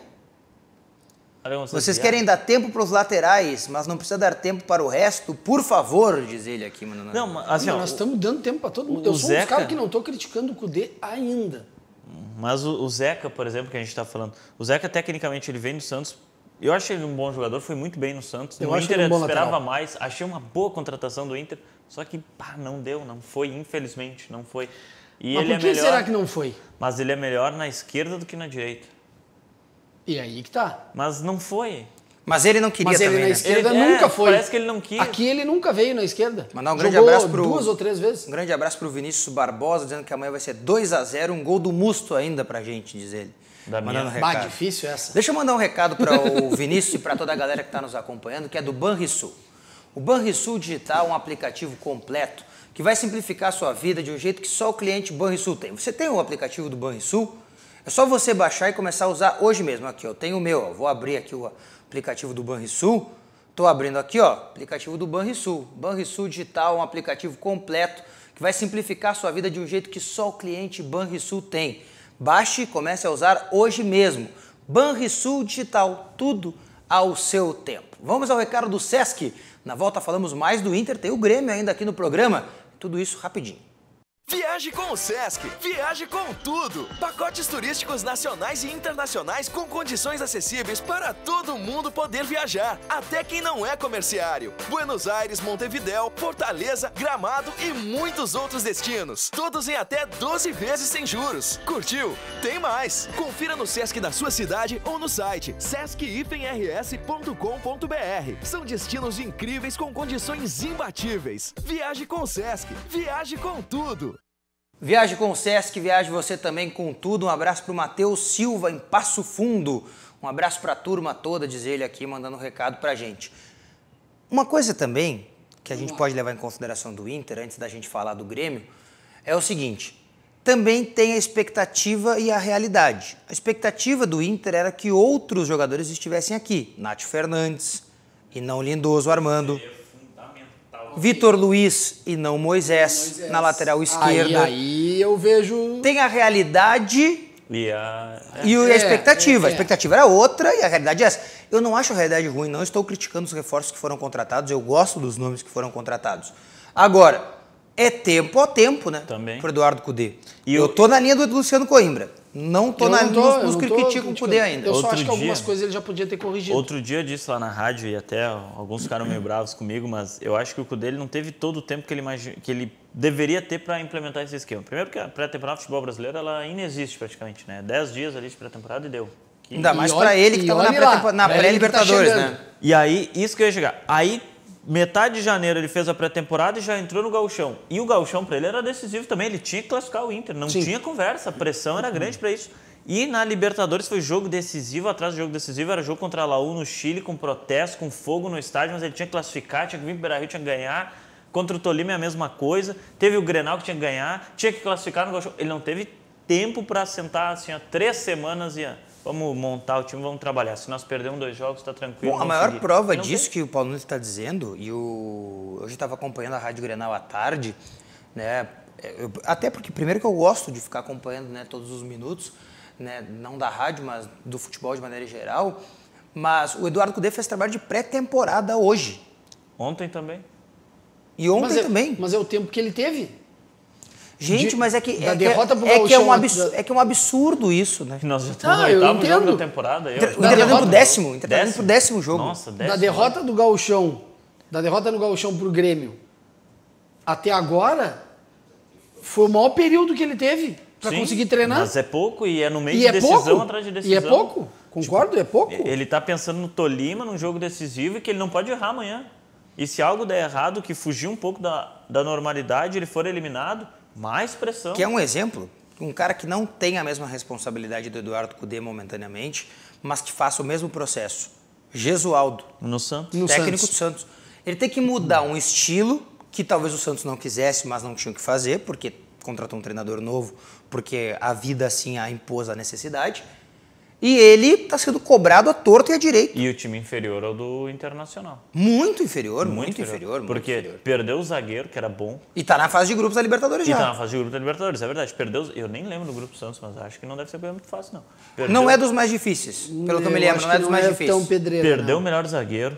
Vocês querem dar tempo para os laterais, mas não precisa dar tempo para o resto, por favor, diz ele aqui, mano. Não, mas, assim, ó, Nós estamos dando tempo para todo mundo. o Eu sou um Zeca- dos caras que não tô criticando o Cudê ainda. Mas o Zeca, por exemplo, que a gente está falando, o Zeca, tecnicamente, ele vem do Santos. Eu achei ele um bom jogador, foi muito bem no Santos. Eu No acho Inter ele um bom eu esperava lateral. mais, achei uma boa contratação do Inter, só que não deu, não foi, infelizmente, não foi. E Mas ele por que é melhor, será que não foi? Mas ele é melhor na esquerda do que na direita. E aí que tá. Mas não foi. Mas ele não queria Mas ele também, na né? esquerda Ele- nunca foi. parece que ele não quis. Aqui ele nunca veio na esquerda. Mandar um grande Jogou abraço pro... 2 ou 3 vezes. Um grande abraço pro Vinícius Barbosa, dizendo que amanhã vai ser 2-0, um gol do Musto ainda pra gente, diz ele. Da Mandando um minha- Bah, recado. difícil essa. Deixa eu mandar um recado para o Vinícius e para toda a galera que está nos acompanhando, que é do Banrisul. O Banrisul Digital é um aplicativo completo que vai simplificar a sua vida de um jeito que só o cliente Banrisul tem. Você tem o aplicativo do Banrisul? É só você baixar e começar a usar hoje mesmo. Aqui, eu tenho o meu. Vou abrir aqui o aplicativo do Banrisul. Estou abrindo aqui, ó, aplicativo do Banrisul. Banrisul Digital é um aplicativo completo que vai simplificar a sua vida de um jeito que só o cliente Banrisul tem. Baixe e comece a usar hoje mesmo. Banrisul Digital, tudo ao seu tempo. Vamos ao recado do Sesc. Na volta falamos mais do Inter, tem o Grêmio ainda aqui no programa. Tudo isso rapidinho. Viaje com o Sesc, viaje com tudo. Pacotes turísticos nacionais e internacionais com condições acessíveis para todo mundo poder viajar, até quem não é comerciário. Buenos Aires, Montevidéu, Fortaleza, Gramado e muitos outros destinos. Todos em até 12 vezes sem juros. Curtiu? Tem mais! Confira no Sesc da sua cidade ou no site sesc-rs.com.br. São destinos incríveis com condições imbatíveis. Viaje com o Sesc, viaje com tudo. Viaje com o Sesc, viaje você também com tudo. Um abraço para o Matheus Silva, em Passo Fundo. Um abraço para a turma toda, diz ele aqui, mandando um recado para a gente. Uma coisa também que a gente pode levar em consideração do Inter, antes da gente falar do Grêmio, é o seguinte. Também tem a expectativa e a realidade. A expectativa do Inter era que outros jogadores estivessem aqui. Nath Fernandes e não Lindoso Armando. Vitor Luiz e não Moisés, na lateral esquerda. Aí eu vejo... Tem a realidade E a... e a expectativa. A expectativa era outra e a realidade é essa. Eu não acho a realidade ruim, não estou criticando os reforços que foram contratados, eu gosto dos nomes que foram contratados. Agora, é tempo ao tempo, né? Também. Pro Eduardo Cudê. E eu tô na linha do Luciano Coimbra. Não tô na linha dos que criticam o Cudê ainda. Eu só Outro acho que algumas dia- coisas ele já podia ter corrigido. Outro dia eu disse lá na rádio, e até alguns ficaram meio bravos comigo, mas eu acho que o Cudê ele não teve todo o tempo que ele deveria ter para implementar esse esquema. Primeiro porque a pré-temporada do futebol brasileiro ela inexiste praticamente, né? 10 dias ali de pré-temporada e deu. Ainda mais E pra olha- ele que e tava olha lá, na pra ele que tá pré-Libertadores, chegando. né? E aí, isso que eu ia chegar. Aí, metade de janeiro ele fez a pré-temporada e já entrou no gauchão. E o gauchão para ele era decisivo também, ele tinha que classificar o Inter, não tinha conversa, a pressão era grande para isso. E na Libertadores foi jogo decisivo, atrás do jogo decisivo era jogo contra a Laú no Chile, com protesto, com fogo no estádio, mas ele tinha que classificar, tinha que vir para o Beira-Rio, tinha que ganhar. Contra o Tolima é a mesma coisa, teve o Grenal que tinha que ganhar, tinha que classificar no gauchão. Ele não teve tempo para sentar assim, 3 semanas e vamos montar o time, vamos trabalhar. Se nós perdermos 2 jogos, está tranquilo. Bom, a vamos maior seguir. prova Não disso teve. que o Paulo Nunes está dizendo, e hoje estava acompanhando a Rádio Grenal à tarde, né? Até porque, primeiro que eu gosto de ficar acompanhando, né, todos os minutos, né, não da rádio, mas do futebol de maneira geral, mas o Eduardo Cudê fez trabalho de pré-temporada hoje. Ontem também. E ontem mas também. Mas é o tempo que ele teve. Gente, mas derrota pro é Gauchão, que é um absurdo isso, né? Nós já estamos Não, no eu 8º jogo entendo. da temporada. O Inter tá indo pro décimo. O Inter tá indo pro 10º jogo. Nossa, Da derrota do Gauchão, da derrota no Gauchão pro Grêmio, até agora, foi o maior período que ele teve para conseguir treinar. Mas é pouco e é no meio E de é decisão pouco. atrás de decisão. E é pouco. Concordo, é pouco. Ele tá pensando no Tolima, num jogo decisivo e que ele não pode errar amanhã. E se algo der errado, que fugir um pouco da normalidade, ele for eliminado, mais pressão. Que é um exemplo, um cara que não tem a mesma responsabilidade do Eduardo Cudê momentaneamente, mas que faça o mesmo processo. Gesualdo, No Santos. técnico do Santos. Ele tem que mudar um estilo que talvez o Santos não quisesse, mas não tinha o que fazer, porque contratou um treinador novo, porque a vida assim a impôs a necessidade. E ele está sendo cobrado à torta e à direita. E o time inferior ao do Internacional. Muito inferior, muito inferior. Porque perdeu o zagueiro, que era bom. E está na fase de grupos da Libertadores E já. tá na fase de grupo da Libertadores, é verdade. Perdeu, eu nem lembro do grupo Santos, mas acho que não deve ser muito fácil, não. Não é dos mais difíceis, pelo que eu me lembro, não é dos mais difíceis. Tão pedreiro, Perdeu não. o melhor zagueiro.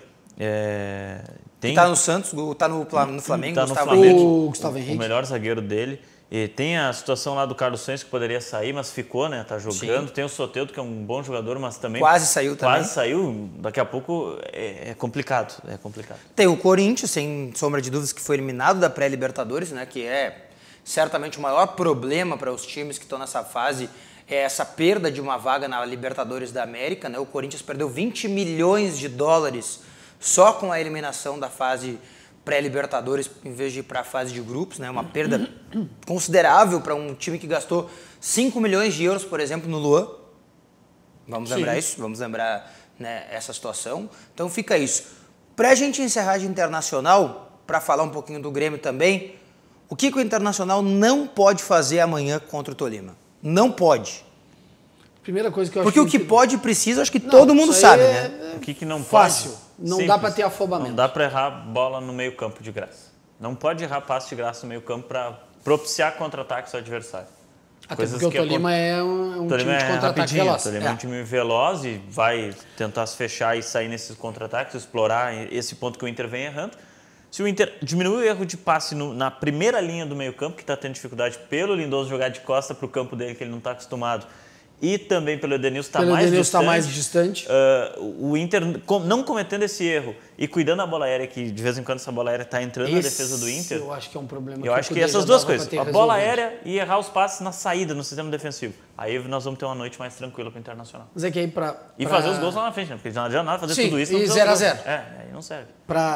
Tá no Santos, tá no Flamengo, Tá no Gustavo Flamengo. Henrique. O Gustavo Henrique. O melhor zagueiro dele. E tem a situação lá do Carlos Sainz, que poderia sair, mas ficou, né? Tá jogando. Sim. Tem o Soteldo, que é um bom jogador, mas também... Quase saiu também. Quase saiu. Daqui a pouco é complicado. É complicado. Tem o Corinthians, sem sombra de dúvidas, que foi eliminado da pré-Libertadores, né? Que é certamente o maior problema para os times que estão nessa fase, é essa perda de uma vaga na Libertadores da América, né? O Corinthians perdeu 20 milhões de dólares só com a eliminação da fase pré-Libertadores, em vez de ir para a fase de grupos, né? Uma perda considerável para um time que gastou 5 milhões de euros, por exemplo, no Luan. Vamos lembrar isso, vamos lembrar, né, essa situação. Então fica isso. Para a gente encerrar de Internacional, para falar um pouquinho do Grêmio também, o que o Internacional não pode fazer amanhã contra o Tolima? Não pode. Primeira coisa que eu acho Porque o que pode e precisa, acho que todo mundo sabe, né? O que não Fácil. pode? Não Simples. dá para ter afobamento. Não dá para errar bola no meio campo de graça. Não pode errar passe de graça no meio campo para propiciar contra-ataques ao adversário. Até porque o Tolima é um time de contra-ataque veloz. O Tolima é um time veloz e vai tentar se fechar e sair nesses contra-ataques, explorar esse ponto que o Inter vem errando. Se o Inter diminuir o erro de passe na primeira linha do meio campo, que está tendo dificuldade pelo Lindoso jogar de costa para o campo dele, que ele não está acostumado, e também pelo Edenilson está mais distante. O Inter não cometendo esse erro e cuidando da bola aérea, que de vez em quando essa bola aérea está entrando na defesa do Inter. Eu acho que é um problema. Eu acho que essas duas coisas, a bola aérea e errar os passes na saída, no sistema defensivo. Aí nós vamos ter uma noite mais tranquila para o Internacional. Mas é que aí E fazer os gols lá na frente, né? Porque não adianta nada fazer tudo isso. E 0-0. Aí não serve.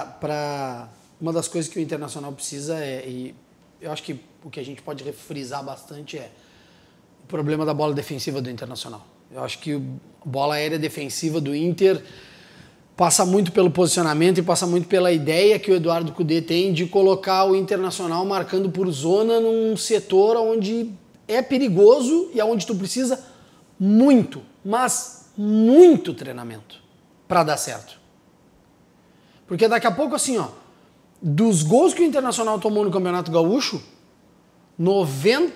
Uma das coisas que o Internacional precisa e eu acho que o que a gente pode frisar bastante é o problema da bola defensiva do Internacional. Eu acho que a bola aérea defensiva do Inter passa muito pelo posicionamento e passa muito pela ideia que o Eduardo Cudê tem de colocar o Internacional marcando por zona num setor onde é perigoso e onde tu precisa muito, mas muito treinamento para dar certo. Porque daqui a pouco, assim, dos gols que o Internacional tomou no Campeonato Gaúcho, 100%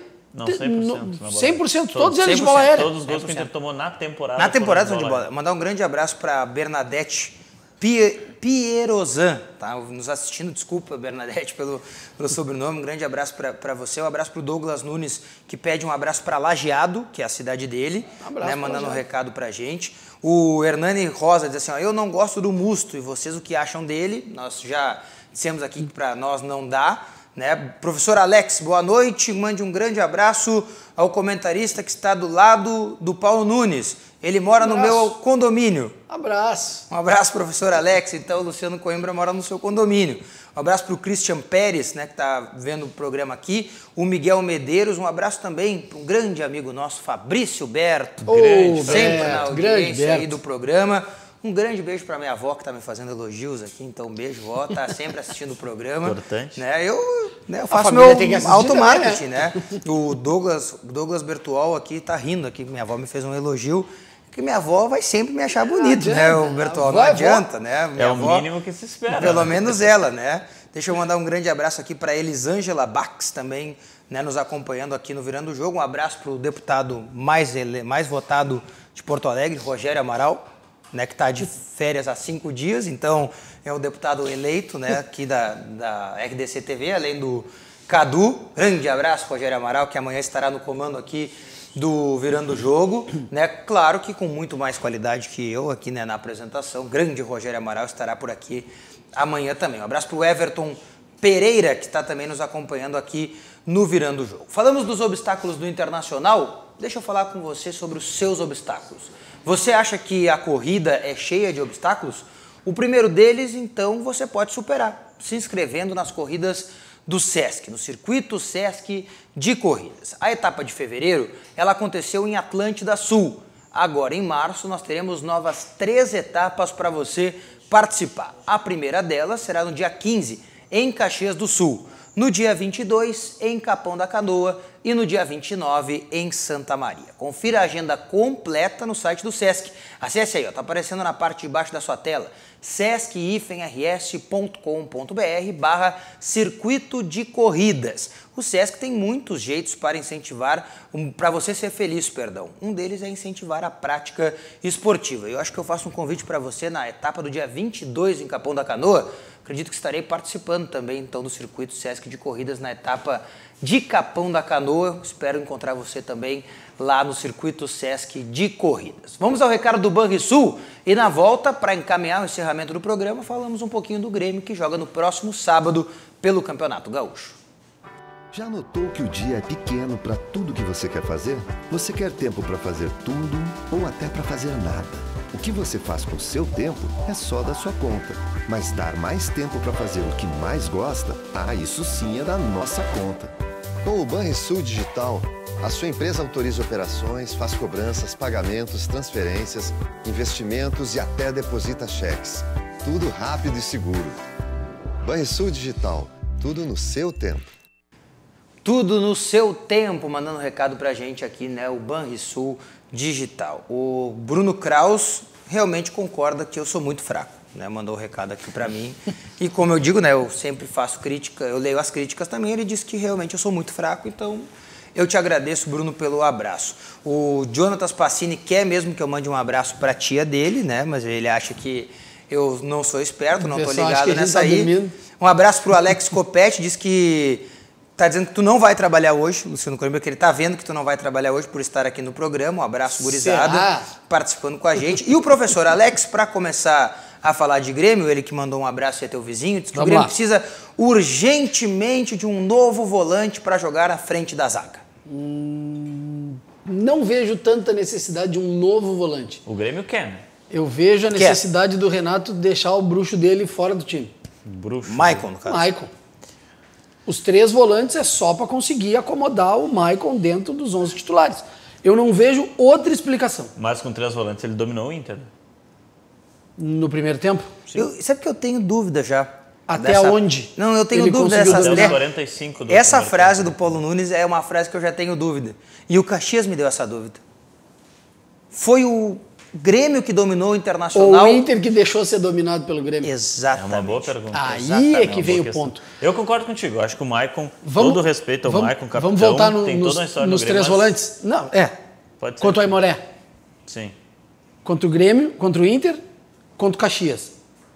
todos eles de bola aérea. Todos os gols que o Inter tomou na temporada. Na temporada são de bola. Mandar um grande abraço para Bernadette Pierozan, tá nos assistindo, desculpa, Bernadette, pelo sobrenome, um grande abraço para você, um abraço para o Douglas Nunes, que pede um abraço para Lajeado, que é a cidade dele, né, mandando um recado pra gente. O Hernani Rosa diz assim, eu não gosto do Musto, e vocês o que acham dele? Nós já dissemos aqui que para nós não dá, né? Professor Alex, boa noite, mande um grande abraço ao comentarista que está do lado do Paulo Nunes. Ele mora no meu condomínio. Abraço. Um abraço, professor Alex. Então, o Luciano Coimbra mora no seu condomínio. Um abraço para o Christian Pérez, né, que está vendo o programa aqui. O Miguel Medeiros. Um abraço também para um grande amigo nosso, Fabrício Berto. Sempre na audiência aí do programa. Um grande beijo para minha avó, que está me fazendo elogios aqui. Então, um beijo, vó. Está sempre assistindo o programa. Importante. Né, eu faço meu automarketing, né? O Douglas Bertuol aqui está rindo aqui. Minha avó me fez um elogio. Que minha avó vai sempre me achar bonito, né, o Bertol? Não adianta, né? Minha avó, o mínimo que se espera. Pelo menos ela, né? Deixa eu mandar um grande abraço aqui para Elisângela Bax também, né, nos acompanhando aqui no Virando o Jogo. Um abraço para o deputado mais votado de Porto Alegre, Rogério Amaral, né, que está de férias há 5 dias, então é o deputado eleito, né, aqui da RDC TV, além do Cadu. Grande abraço, Rogério Amaral, que amanhã estará no comando aqui do Virando o Jogo, né? Claro que com muito mais qualidade que eu aqui, né, na apresentação. Grande Rogério Amaral estará por aqui amanhã também. Um abraço para o Everton Pereira, que está também nos acompanhando aqui no Virando o Jogo. Falamos dos obstáculos do Internacional. Deixa eu falar com você sobre os seus obstáculos. Você acha que a corrida é cheia de obstáculos? O primeiro deles, então, você pode superar, se inscrevendo nas corridas do Sesc, no Circuito Sesc de Corridas. A etapa de fevereiro, ela aconteceu em Atlântida Sul. Agora, em março, nós teremos novas 3 etapas para você participar. A primeira delas será no dia 15, em Caxias do Sul. No dia 22, em Capão da Canoa e no dia 29, em Santa Maria. Confira a agenda completa no site do Sesc. Acesse aí, está aparecendo na parte de baixo da sua tela, sesc-rs.com.br/circuito de corridas. O Sesc tem muitos jeitos para incentivar, para você ser feliz, perdão. Um deles é incentivar a prática esportiva. Eu acho que eu faço um convite para você na etapa do dia 22 em Capão da Canoa. Acredito que estarei participando também, então, do Circuito Sesc de Corridas na etapa de Capão da Canoa. Espero encontrar você também lá no Circuito Sesc de Corridas. Vamos ao recado do Banrisul e na volta, para encaminhar o encerramento do programa, falamos um pouquinho do Grêmio, que joga no próximo sábado pelo Campeonato Gaúcho. Já notou que o dia é pequeno para tudo que você quer fazer? Você quer tempo para fazer tudo ou até para fazer nada? O que você faz com o seu tempo é só da sua conta. Mas dar mais tempo para fazer o que mais gosta, isso sim é da nossa conta. Com o Banrisul Digital, a sua empresa autoriza operações, faz cobranças, pagamentos, transferências, investimentos e até deposita cheques. Tudo rápido e seguro. Banrisul Digital, tudo no seu tempo. Tudo no seu tempo, mandando um recado pra gente aqui, né? O Banrisul Digital. O Bruno Kraus realmente concorda que eu sou muito fraco, né? Mandou o recado aqui pra mim. E como eu digo, né? Eu sempre faço crítica, eu leio as críticas também. Ele disse que realmente eu sou muito fraco, então eu te agradeço, Bruno, pelo abraço. O Jonatas Passini quer mesmo que eu mande um abraço pra tia dele, né? Mas ele acha que eu não sou esperto, não tô ligado nessa aí. Um abraço pro Alex Copete, diz que tá dizendo que tu não vai trabalhar hoje, Luciano Coimbra, que ele tá vendo que tu não vai trabalhar hoje por estar aqui no programa. Um abraço, gurizada, participando com a gente. E o professor Alex, para começar a falar de Grêmio, ele que mandou um abraço aí a teu vizinho, disse que o Grêmio precisa urgentemente de um novo volante para jogar à frente da zaga. Não vejo tanta necessidade de um novo volante. O Grêmio quer, né? Eu vejo a necessidade do Renato deixar o bruxo dele fora do time. Bruxo. Maicon, no caso. Maicon. Os 3 volantes é só para conseguir acomodar o Maicon dentro dos 11 titulares. Eu não vejo outra explicação. Mas com 3 volantes ele dominou o Inter. No primeiro tempo? Sabe que eu tenho dúvida já. Até onde? Não, eu tenho ele dúvida conseguiu dessas. 45 do essa frase do Paulo Nunes é uma frase que eu já tenho dúvida. E o Caxias me deu essa dúvida. Foi o Grêmio que dominou o Internacional? Ou o Inter que deixou ser dominado pelo Grêmio? Exatamente. É uma boa pergunta. Aí é que vem o ponto. Eu concordo contigo. Eu acho que o Maicon, todo respeito ao Maicon, capitão, vamos voltar tem toda uma história nos no Grêmio, 3 volantes? Não, pode ser. Contra o Aimoré. Sim. Contra o Grêmio, contra o Inter, contra o Caxias.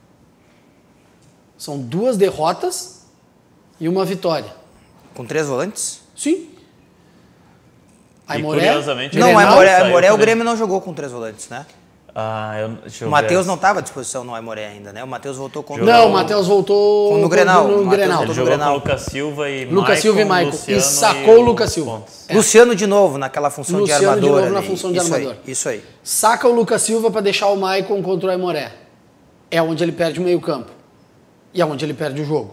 São 2 derrotas e uma vitória. Com 3 volantes? Sim. Aimoré, curiosamente, não, Aimoré o Grêmio não jogou com 3 volantes, né? O Matheus não estava à disposição no Aimoré ainda, né? O Matheus voltou contra... Não, o Matheus voltou no Grenal. Ele jogou com o Lucas Silva e Maicon. E sacou o Lucas Silva. Luciano de novo naquela função de armador. Luciano de novo na função de armador. Isso aí. Saca o Lucas Silva para deixar o Maicon contra o Aimoré. É onde ele perde o meio campo. E é onde ele perde o jogo.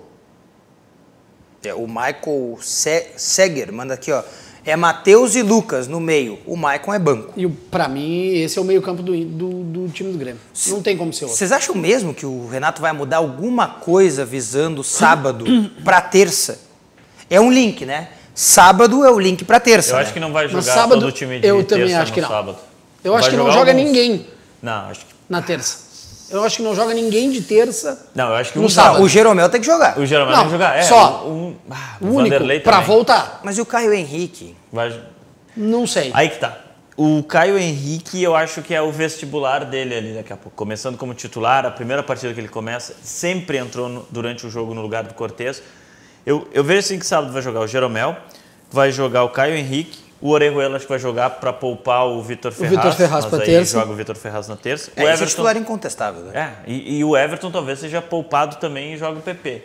O Michael Seger manda aqui, ó. É Matheus e Lucas no meio. O Maicon é banco. E pra mim, esse é o meio campo do time do Grêmio. Não tem como ser outro. Vocês acham mesmo que o Renato vai mudar alguma coisa visando sábado pra terça? É um link, né? Sábado é o link pra terça. Eu acho que não vai jogar sábado, todo o time de eu terça também acho que não. Sábado. Eu acho que não joga ninguém. Não, acho que... Na terça. Eu acho que não joga ninguém de terça. Não, eu acho que no sábado. O Jeromel tem que jogar. O Jeromel tem que jogar. Só. O único pra voltar. Mas e o Caio Henrique? Não sei. Aí que tá. O Caio Henrique, eu acho que é o vestibular dele ali daqui a pouco. Começando como titular, a primeira partida que ele começa, sempre entrou durante o jogo no lugar do Cortez. Eu vejo assim que sábado vai jogar o Jeromel, vai jogar o Caio Henrique, o Orejuela acho que vai jogar para poupar o Vitor Ferraz. O Vitor Ferraz para terça. Joga o Vitor Ferraz na terça. O Everton é titular incontestável. Né? E o Everton talvez seja poupado também e joga o PP.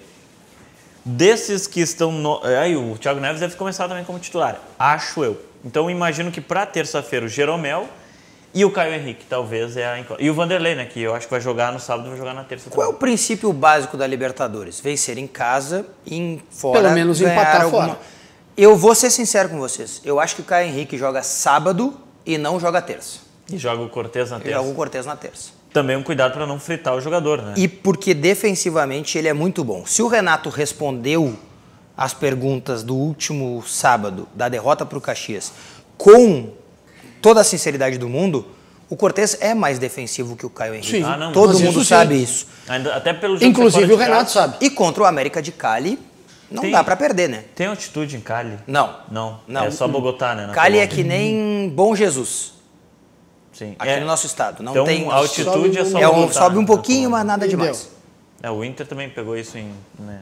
Desses que estão... Aí o Thiago Neves deve começar também como titular, acho eu. Então imagino que para terça-feira o Jeromel e o Caio Henrique talvez e o Vanderlei, né, que eu acho que vai jogar no sábado e vai jogar na terça também. Qual é o princípio básico da Libertadores? Vencer em casa e fora. Pelo menos empatar fora. Eu vou ser sincero com vocês. Eu acho que o Caio Henrique joga sábado e não joga terça. E joga o Cortez na terça. Joga o Cortez na terça. Também um cuidado para não fritar o jogador, né? E porque defensivamente ele é muito bom. Se o Renato respondeu as perguntas do último sábado, da derrota para o Caxias, com toda a sinceridade do mundo, o Cortez é mais defensivo que o Caio Henrique. Sim. Todo mundo sabe isso. Até pelo jogo Inclusive o Renato sabe. E contra o América de Cali, não dá para perder, né? Tem altitude em Cali? Não. É só Bogotá, né? Cali é que nem Bom Jesus. Sim. Aqui no nosso estado. Não então, tem a altitude é só Bogotá. Sobe um pouquinho, mas nada demais. O Inter também pegou isso em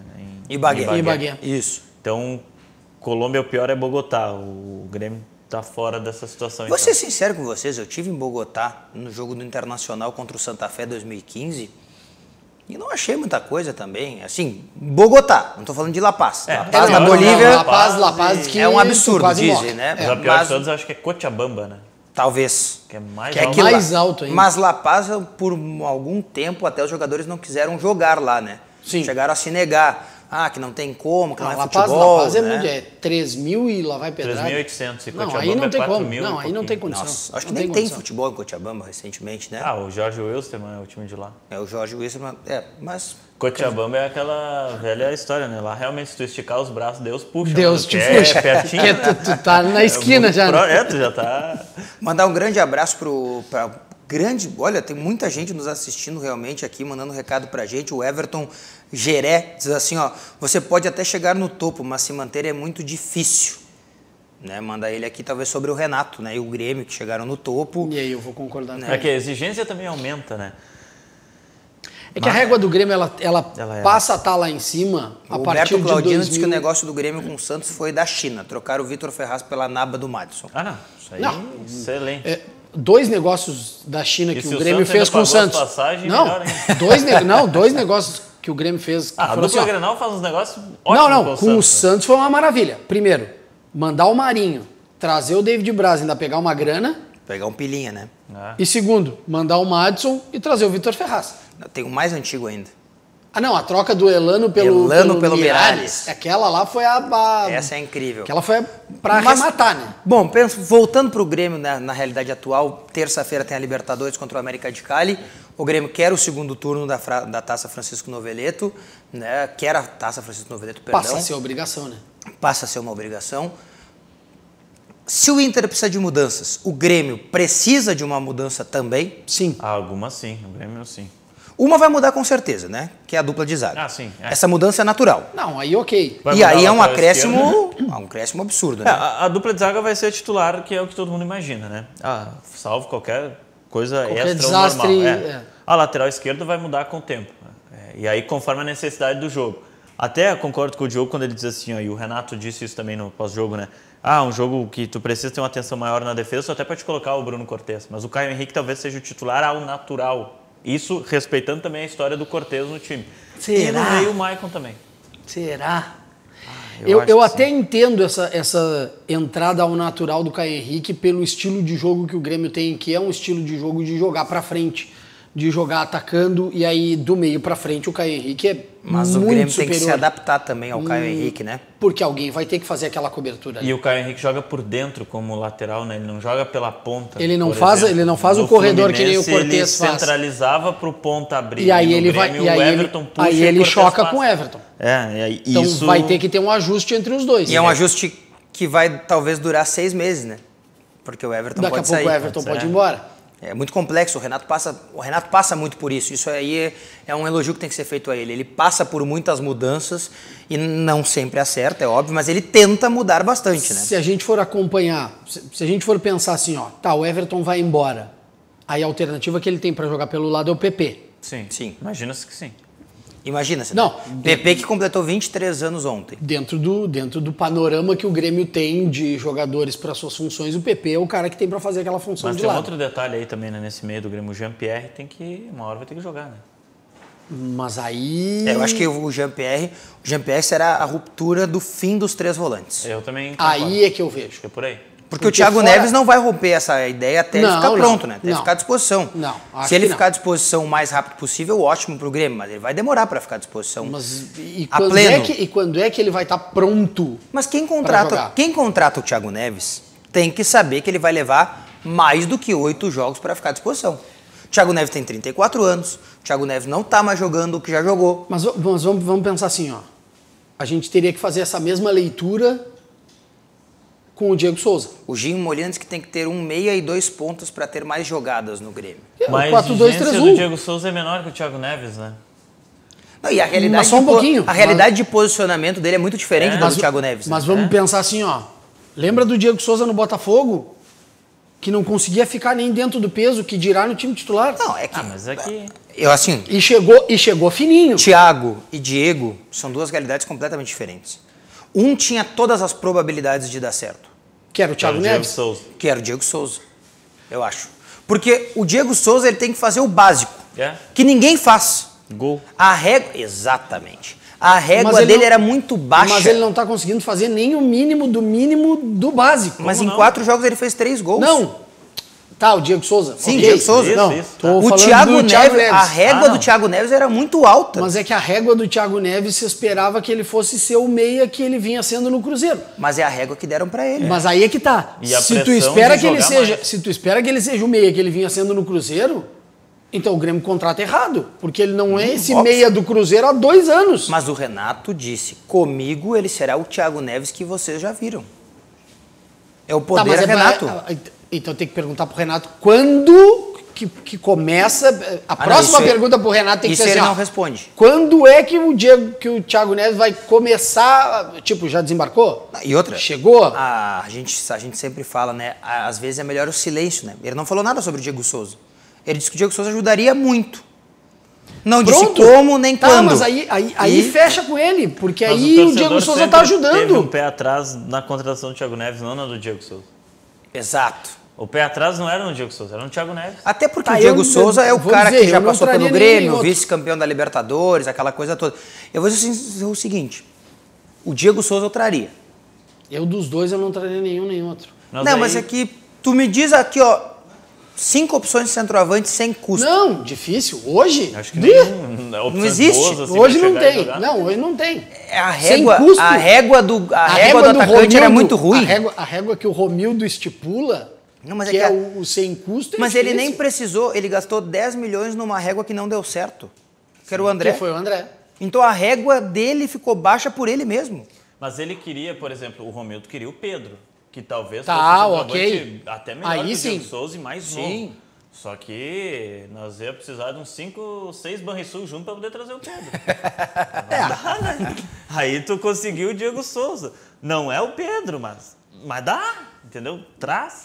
Ibagué. Isso. Então, Colômbia, o pior é Bogotá. O Grêmio tá fora dessa situação. Vou ser sincero com vocês, eu estive em Bogotá no jogo do Internacional contra o Santa Fé 2015 e não achei muita coisa também. Assim, Bogotá, não estou falando de La Paz. La Paz na Bolívia. La Paz que é um absurdo, dizem, né? Mas a pior de todos eu acho que é Cochabamba, né? Talvez. Que é mais alto. Que é mais alto ainda. Mas La Paz, por algum tempo, até os jogadores não quiseram jogar lá, né? Sim. Chegaram a se negar. Que não tem como, que não é futebol. La Paz é né? muito, é 3.000 e lá vai pedrada. 3.800 e Não, aí não tem como. Não, aí não tem Nossa, condição. acho que nem tem futebol em Cochabamba recentemente, né? O Jorge Wilstermann é o time de lá. O Jorge Wilstermann, mas... Cochabamba é aquela velha história, né? Lá realmente, se tu esticar os braços, Deus puxa. Deus te puxa. Pertinho. Tu tá na esquina já. Tu já tá... Mandar um grande abraço olha, tem muita gente nos assistindo realmente aqui, mandando um recado pra gente. O Everton Geré diz assim, você pode até chegar no topo, mas se manter é muito difícil. Né? Manda ele aqui talvez sobre o Renato, né? E o Grêmio que chegaram no topo. E aí eu vou concordar. É que a exigência também aumenta, né? É que a régua do Grêmio, ela passa a estar lá em cima a partir de 2000. O Roberto Claudino disse que o negócio do Grêmio com o Santos foi da China. Trocaram o Vitor Ferraz pela naba do Madison. Não. Isso aí é excelente. 2 negócios da China que o Grêmio fez com o Santos. Dois negócios que o Grêmio fez. A dupla Grenal faz uns negócios ótimos. Com o Santos foi uma maravilha. Primeiro, mandar o Marinho, trazer o David Braz, ainda pegar uma grana. Pegar um pilinha, né? E segundo, mandar o Madison e trazer o Vitor Ferraz. Tem um mais antigo ainda. A troca do Elano pelo Miralles. Aquela lá foi Essa é incrível. Aquela foi pra arrematar, né? Bom, voltando pro Grêmio, né, na realidade atual, terça-feira tem a Libertadores contra o América de Cali. O Grêmio quer o segundo turno da Taça Francisco Noveleto, né? Quer a Taça Francisco Noveleto, perdão. Passa a ser obrigação, né? Passa a ser uma obrigação. Se o Inter precisa de mudanças, o Grêmio precisa de uma mudança também? Sim. Algumas sim, o Grêmio sim. Uma vai mudar com certeza, né? Que é a dupla de zaga. Sim. Essa mudança é natural. Não, aí ok. E aí é um acréscimo absurdo, né? A dupla de zaga vai ser titular, que é o que todo mundo imagina, né? Salvo qualquer coisa extra desastre, ou normal. A lateral esquerda vai mudar com o tempo. E aí, conforme a necessidade do jogo. Até concordo com o Diogo quando ele diz assim, e o Renato disse isso também no pós-jogo, né? Um jogo que tu precisa ter uma atenção maior na defesa, só até pode colocar o Bruno Cortez. Mas o Caio Henrique talvez seja o titular ao natural. Isso respeitando também a história do Cortez no time. Será? E no meio o Maicon também. Será? Eu até entendo essa entrada ao natural do Caio Henrique pelo estilo de jogo que o Grêmio tem, que é um estilo de jogo de jogar pra frente, de jogar atacando, e aí do meio pra frente o Caio Henrique é Mas muito o Grêmio superior. tem que se adaptar também ao Caio Henrique, né? Porque alguém vai ter que fazer aquela cobertura ali. E o Caio Henrique joga por dentro como lateral, né? Ele não joga pela ponta. Ele não faz o corredor que nem o Cortez faz. Ele centralizava pro ponta abrir. E aí ele vai, aí ele choca com o Everton. Então isso vai ter que ter um ajuste entre os dois. E é um ajuste que vai talvez durar 6 meses, né? Porque o Everton pode sair. Daqui a pouco o Everton pode ir embora. É muito complexo, o Renato passa muito por isso. Isso aí é um elogio que tem que ser feito a ele. Ele passa por muitas mudanças e não sempre acerta, é óbvio, mas ele tenta mudar bastante, né? Se a gente for acompanhar, se a gente for pensar assim, o Everton vai embora, aí a alternativa que ele tem para jogar pelo lado é o PP. Sim. Imagina-se que sim. Imagina, Não. PP que completou 23 anos ontem. Dentro do panorama que o Grêmio tem de jogadores para suas funções, o PP é o cara que tem para fazer aquela função Mas de tem lado. outro detalhe aí também, né? Nesse meio do Grêmio, o Jean-Pierre uma hora vai ter que jogar, né? Mas aí... Eu acho que o Jean-Pierre será a ruptura do fim dos 3 volantes. Eu também concordo. Aí é que eu vejo. Acho que é por aí. Porque o Thiago Neves não vai romper essa ideia até ele ficar pronto, né? Até ele não. ficar à disposição. Não, acho Se ele que não. ficar à disposição o mais rápido possível, ótimo pro Grêmio, mas ele vai demorar para ficar à disposição. Mas a pleno. quando é que ele vai estar pronto? Mas quem jogar? contrata o Thiago Neves tem que saber que ele vai levar mais do que 8 jogos para ficar à disposição. O Thiago Neves tem 34 anos, o Thiago Neves não tá mais jogando o que já jogou. Mas vamos pensar assim, ó. A gente teria que fazer essa mesma leitura com o Diego Souza. O Ginho Molina diz que tem que ter um meia e 2 pontas para ter mais jogadas no Grêmio. Mas a exigência do Diego Souza é menor que o Thiago Neves, né? Não, e a realidade, Mas só um pouquinho. A realidade de posicionamento dele é muito diferente da do Thiago Neves. Mas né? vamos pensar assim, ó. Lembra do Diego Souza no Botafogo? Que não conseguia ficar nem dentro do peso, que dirá no time titular? Não, é que... mas é que... Eu, assim... E chegou fininho. Thiago e Diego são 2 realidades completamente diferentes. Um tinha todas as probabilidades de dar certo. Que era o Thiago Neves? Souza. Que era o Diego Souza, eu acho. Porque o Diego Souza ele tem que fazer o básico, que ninguém faz. Gol. Exatamente. A régua dele era muito baixa. Mas ele não está conseguindo fazer nem o mínimo do básico. Mas em 4 jogos ele fez 3 gols. Não. Tá, o Diego Souza. Sim, Okay. Diego Souza. Não, Isso. O Thiago Neves, a régua do Thiago Neves era muito alta. Mas é que a régua do Thiago Neves se esperava que ele fosse ser o meia que ele vinha sendo no Cruzeiro. Mas é a régua que deram pra ele. Mas aí é que tá. E a Se tu pressão espera de que ele jogar seja, mais. se tu espera que ele seja o meia que ele vinha sendo no Cruzeiro, então o Grêmio contrata errado, porque ele não é esse óbvio. meia do Cruzeiro há 2 anos. Mas o Renato disse, comigo ele será o Thiago Neves que vocês já viram. É o poder Renato. Então tem que perguntar pro Renato quando que começa. A próxima pergunta pro Renato tem que isso ser assim. Ele ó, não responde. Quando é que o Thiago Neves vai começar? Tipo, já desembarcou? E outra. Chegou? A gente sempre fala, né? Às vezes é melhor o silêncio, né? Ele não falou nada sobre o Diego Souza. Ele disse que o Diego Souza ajudaria muito. Não disse como nem quando. Mas aí fecha com ele, porque Mas aí o Diego Souza tá ajudando. Teve um pé atrás na contratação do Thiago Neves, não na do Diego Souza. Exato. O pé atrás não era no Diego Souza, era no Thiago Neves. Até porque o Diego Souza é o cara que já passou pelo traria Grêmio, vice-campeão da Libertadores, aquela coisa toda. Eu vou dizer o seguinte, o Diego Souza eu traria. Eu dos dois eu não traria nenhum nem outro. Mas é que tu me diz aqui, ó, 5 opções de centroavante sem custo. Não, difícil. Hoje? Acho que não existe. Boas, assim, hoje não tem. Jogar. Não, hoje não tem. A Sem régua, custo. a régua do atacante Romildo, era muito ruim. A régua que o Romildo estipula, Não, mas que é o sem custo, é Mas difícil. ele nem precisou, ele gastou 10 milhões numa régua que não deu certo. Que era o André. Que foi o André. Então a régua dele ficou baixa por ele mesmo. Mas ele queria, por exemplo, o Romildo queria o Pedro, que talvez Tá, fosse um ok. centroavante até melhor Aí que o sim. Diego Souza e mais novo. Só que nós ia precisar de uns 5, 6 Banrisul juntos para poder trazer o Pedro. Dá, né? Aí tu conseguiu o Diego Souza. Não é o Pedro, mas dá, entendeu? Traz.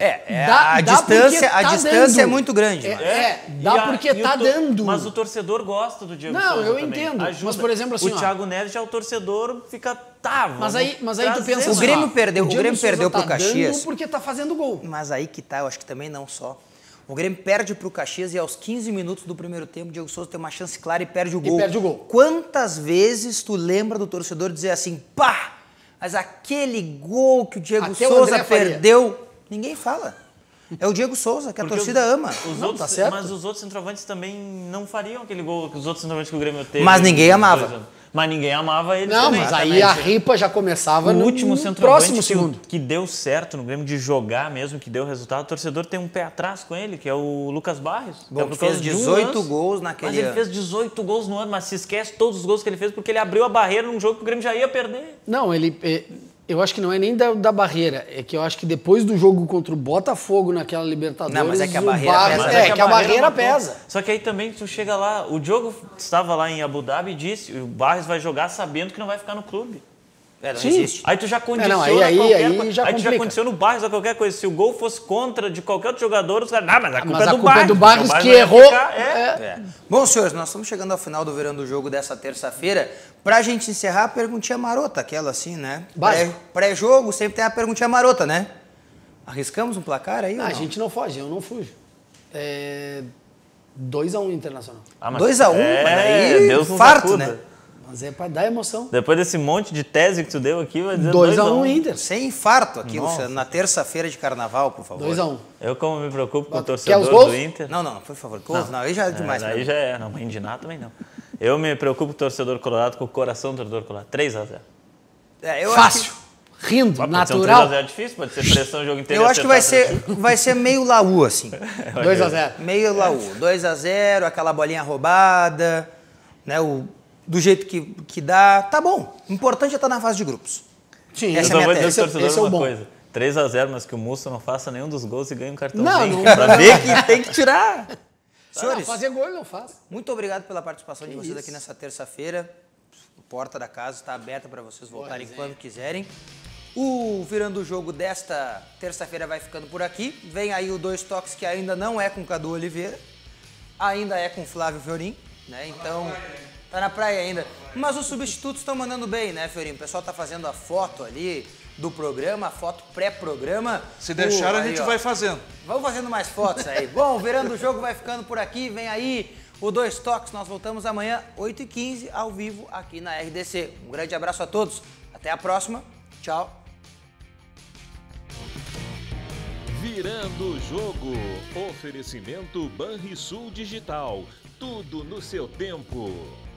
A distância é muito grande. Dá porque tá dando. Mas o torcedor gosta do Diego Não, Souza eu também. entendo. Ajuda. Mas, por exemplo, assim, o Thiago Neves já o torcedor fica, Mas aí tu pensa O assim, Grêmio ó, perdeu, o Diego Souza pro tá Caxias. dando porque tá fazendo gol. Mas aí que tá, eu acho que também não só. O Grêmio perde pro Caxias e aos 15 minutos do primeiro tempo, o Diego Souza tem uma chance clara e perde o gol. Quantas vezes tu lembra do torcedor dizer assim, pá, mas aquele gol que o Diego Souza perdeu, ninguém fala. É o Diego Souza, que a torcida ama. Tá certo. Mas os outros centroavantes também não fariam aquele gol que os outros centroavantes que o Grêmio teve. Mas ninguém amava. Mas ninguém amava ele Não, também. mas aí a ripa já começava no último próximo centroavante segundo. que deu certo no Grêmio de jogar mesmo, que deu resultado, o torcedor tem um pé atrás com ele, que é o Lucas Barrios. Bom, que fez 18 gols naquele ano. Mas ele fez 18 gols no ano, mas se esquece todos os gols que ele fez porque ele abriu a barreira num jogo que o Grêmio já ia perder. Não, eu acho que não é nem da barreira, é que eu acho que depois do jogo contra o Botafogo naquela Libertadores... Não, mas é que a barreira pesa. A barreira pesa. Só que aí também tu chega lá, o Diogo estava lá em Abu Dhabi e disse, o Barrios vai jogar sabendo que não vai ficar no clube. Não Sim. existe. Aí tu já condiciona aí qualquer coisa. já Aí tu já complica. condiciona o Barros a qualquer coisa. Se o gol fosse contra de qualquer outro jogador, os caras, mas a culpa Mas é a do culpa é do Barros. Barros O que vai errou. ficar, Bom, senhores, nós estamos chegando ao final do Virando o Jogo dessa terça-feira. Pra gente encerrar, a perguntinha marota, aquela assim, né? Básico. Pré-jogo sempre tem a perguntinha marota, né? Arriscamos um placar aí ou A não? gente não foge, eu não fujo. 2-1 Internacional. 2-1, mas aí Deus nos farto, acuda. né? Mas é pra dar emoção. Depois desse monte de tese que tu deu aqui, vai dizer 2-1 Inter. Sem infarto aqui, Nossa. Luciano, na terça-feira de carnaval, por favor. 2-1. Eu, como me preocupo com o Quer os torcedor gols? do Inter... Não, por favor. Não, aí já é demais. pra aí mim. já é. Não, mas Indiná também não. Eu me preocupo com o torcedor colorado, com o coração do torcedor colorado. 3-0. Eu Fácil. Rindo, Pode natural. ser um 3-0 difícil, pode ser pressão o jogo inteiro. Eu e acho que vai acertar ser, vai ser meio Laú, assim. 2-0. Meio Laú. 2-0, aquela bolinha roubada, né? Do jeito que dá. Tá bom. O importante é estar na fase de grupos. Sim, Essa Eu é a só vou minha dizer tese. ao torcedor esse é o uma bom. coisa. 3-0, mas que o Musso não faça nenhum dos gols e ganhe um cartãozinho. Não. Pra ver que tem que tirar. Senhores, Fazer gol ele não faz. muito obrigado pela participação de vocês isso. aqui nessa terça-feira. A porta da casa está aberta para vocês voltarem quando quiserem. O Virando o Jogo desta terça-feira vai ficando por aqui. Vem aí o Dois Toques, que ainda não é com Cadu Oliveira, ainda é com Flávio Fiorin, né? Então, tá na praia ainda. Mas os substitutos estão mandando bem, né, Fiorin? O pessoal tá fazendo a foto ali do programa, a foto pré-programa. Se deixar, a Aí, gente ó. vai fazendo. Vamos fazendo mais fotos aí. Bom, o Virando o Jogo vai ficando por aqui. Vem aí o Dois Toques. Nós voltamos amanhã, 8h15, ao vivo, aqui na RDC. Um grande abraço a todos. Até a próxima. Tchau. Virando o Jogo. Oferecimento Banrisul Digital. Tudo no seu tempo.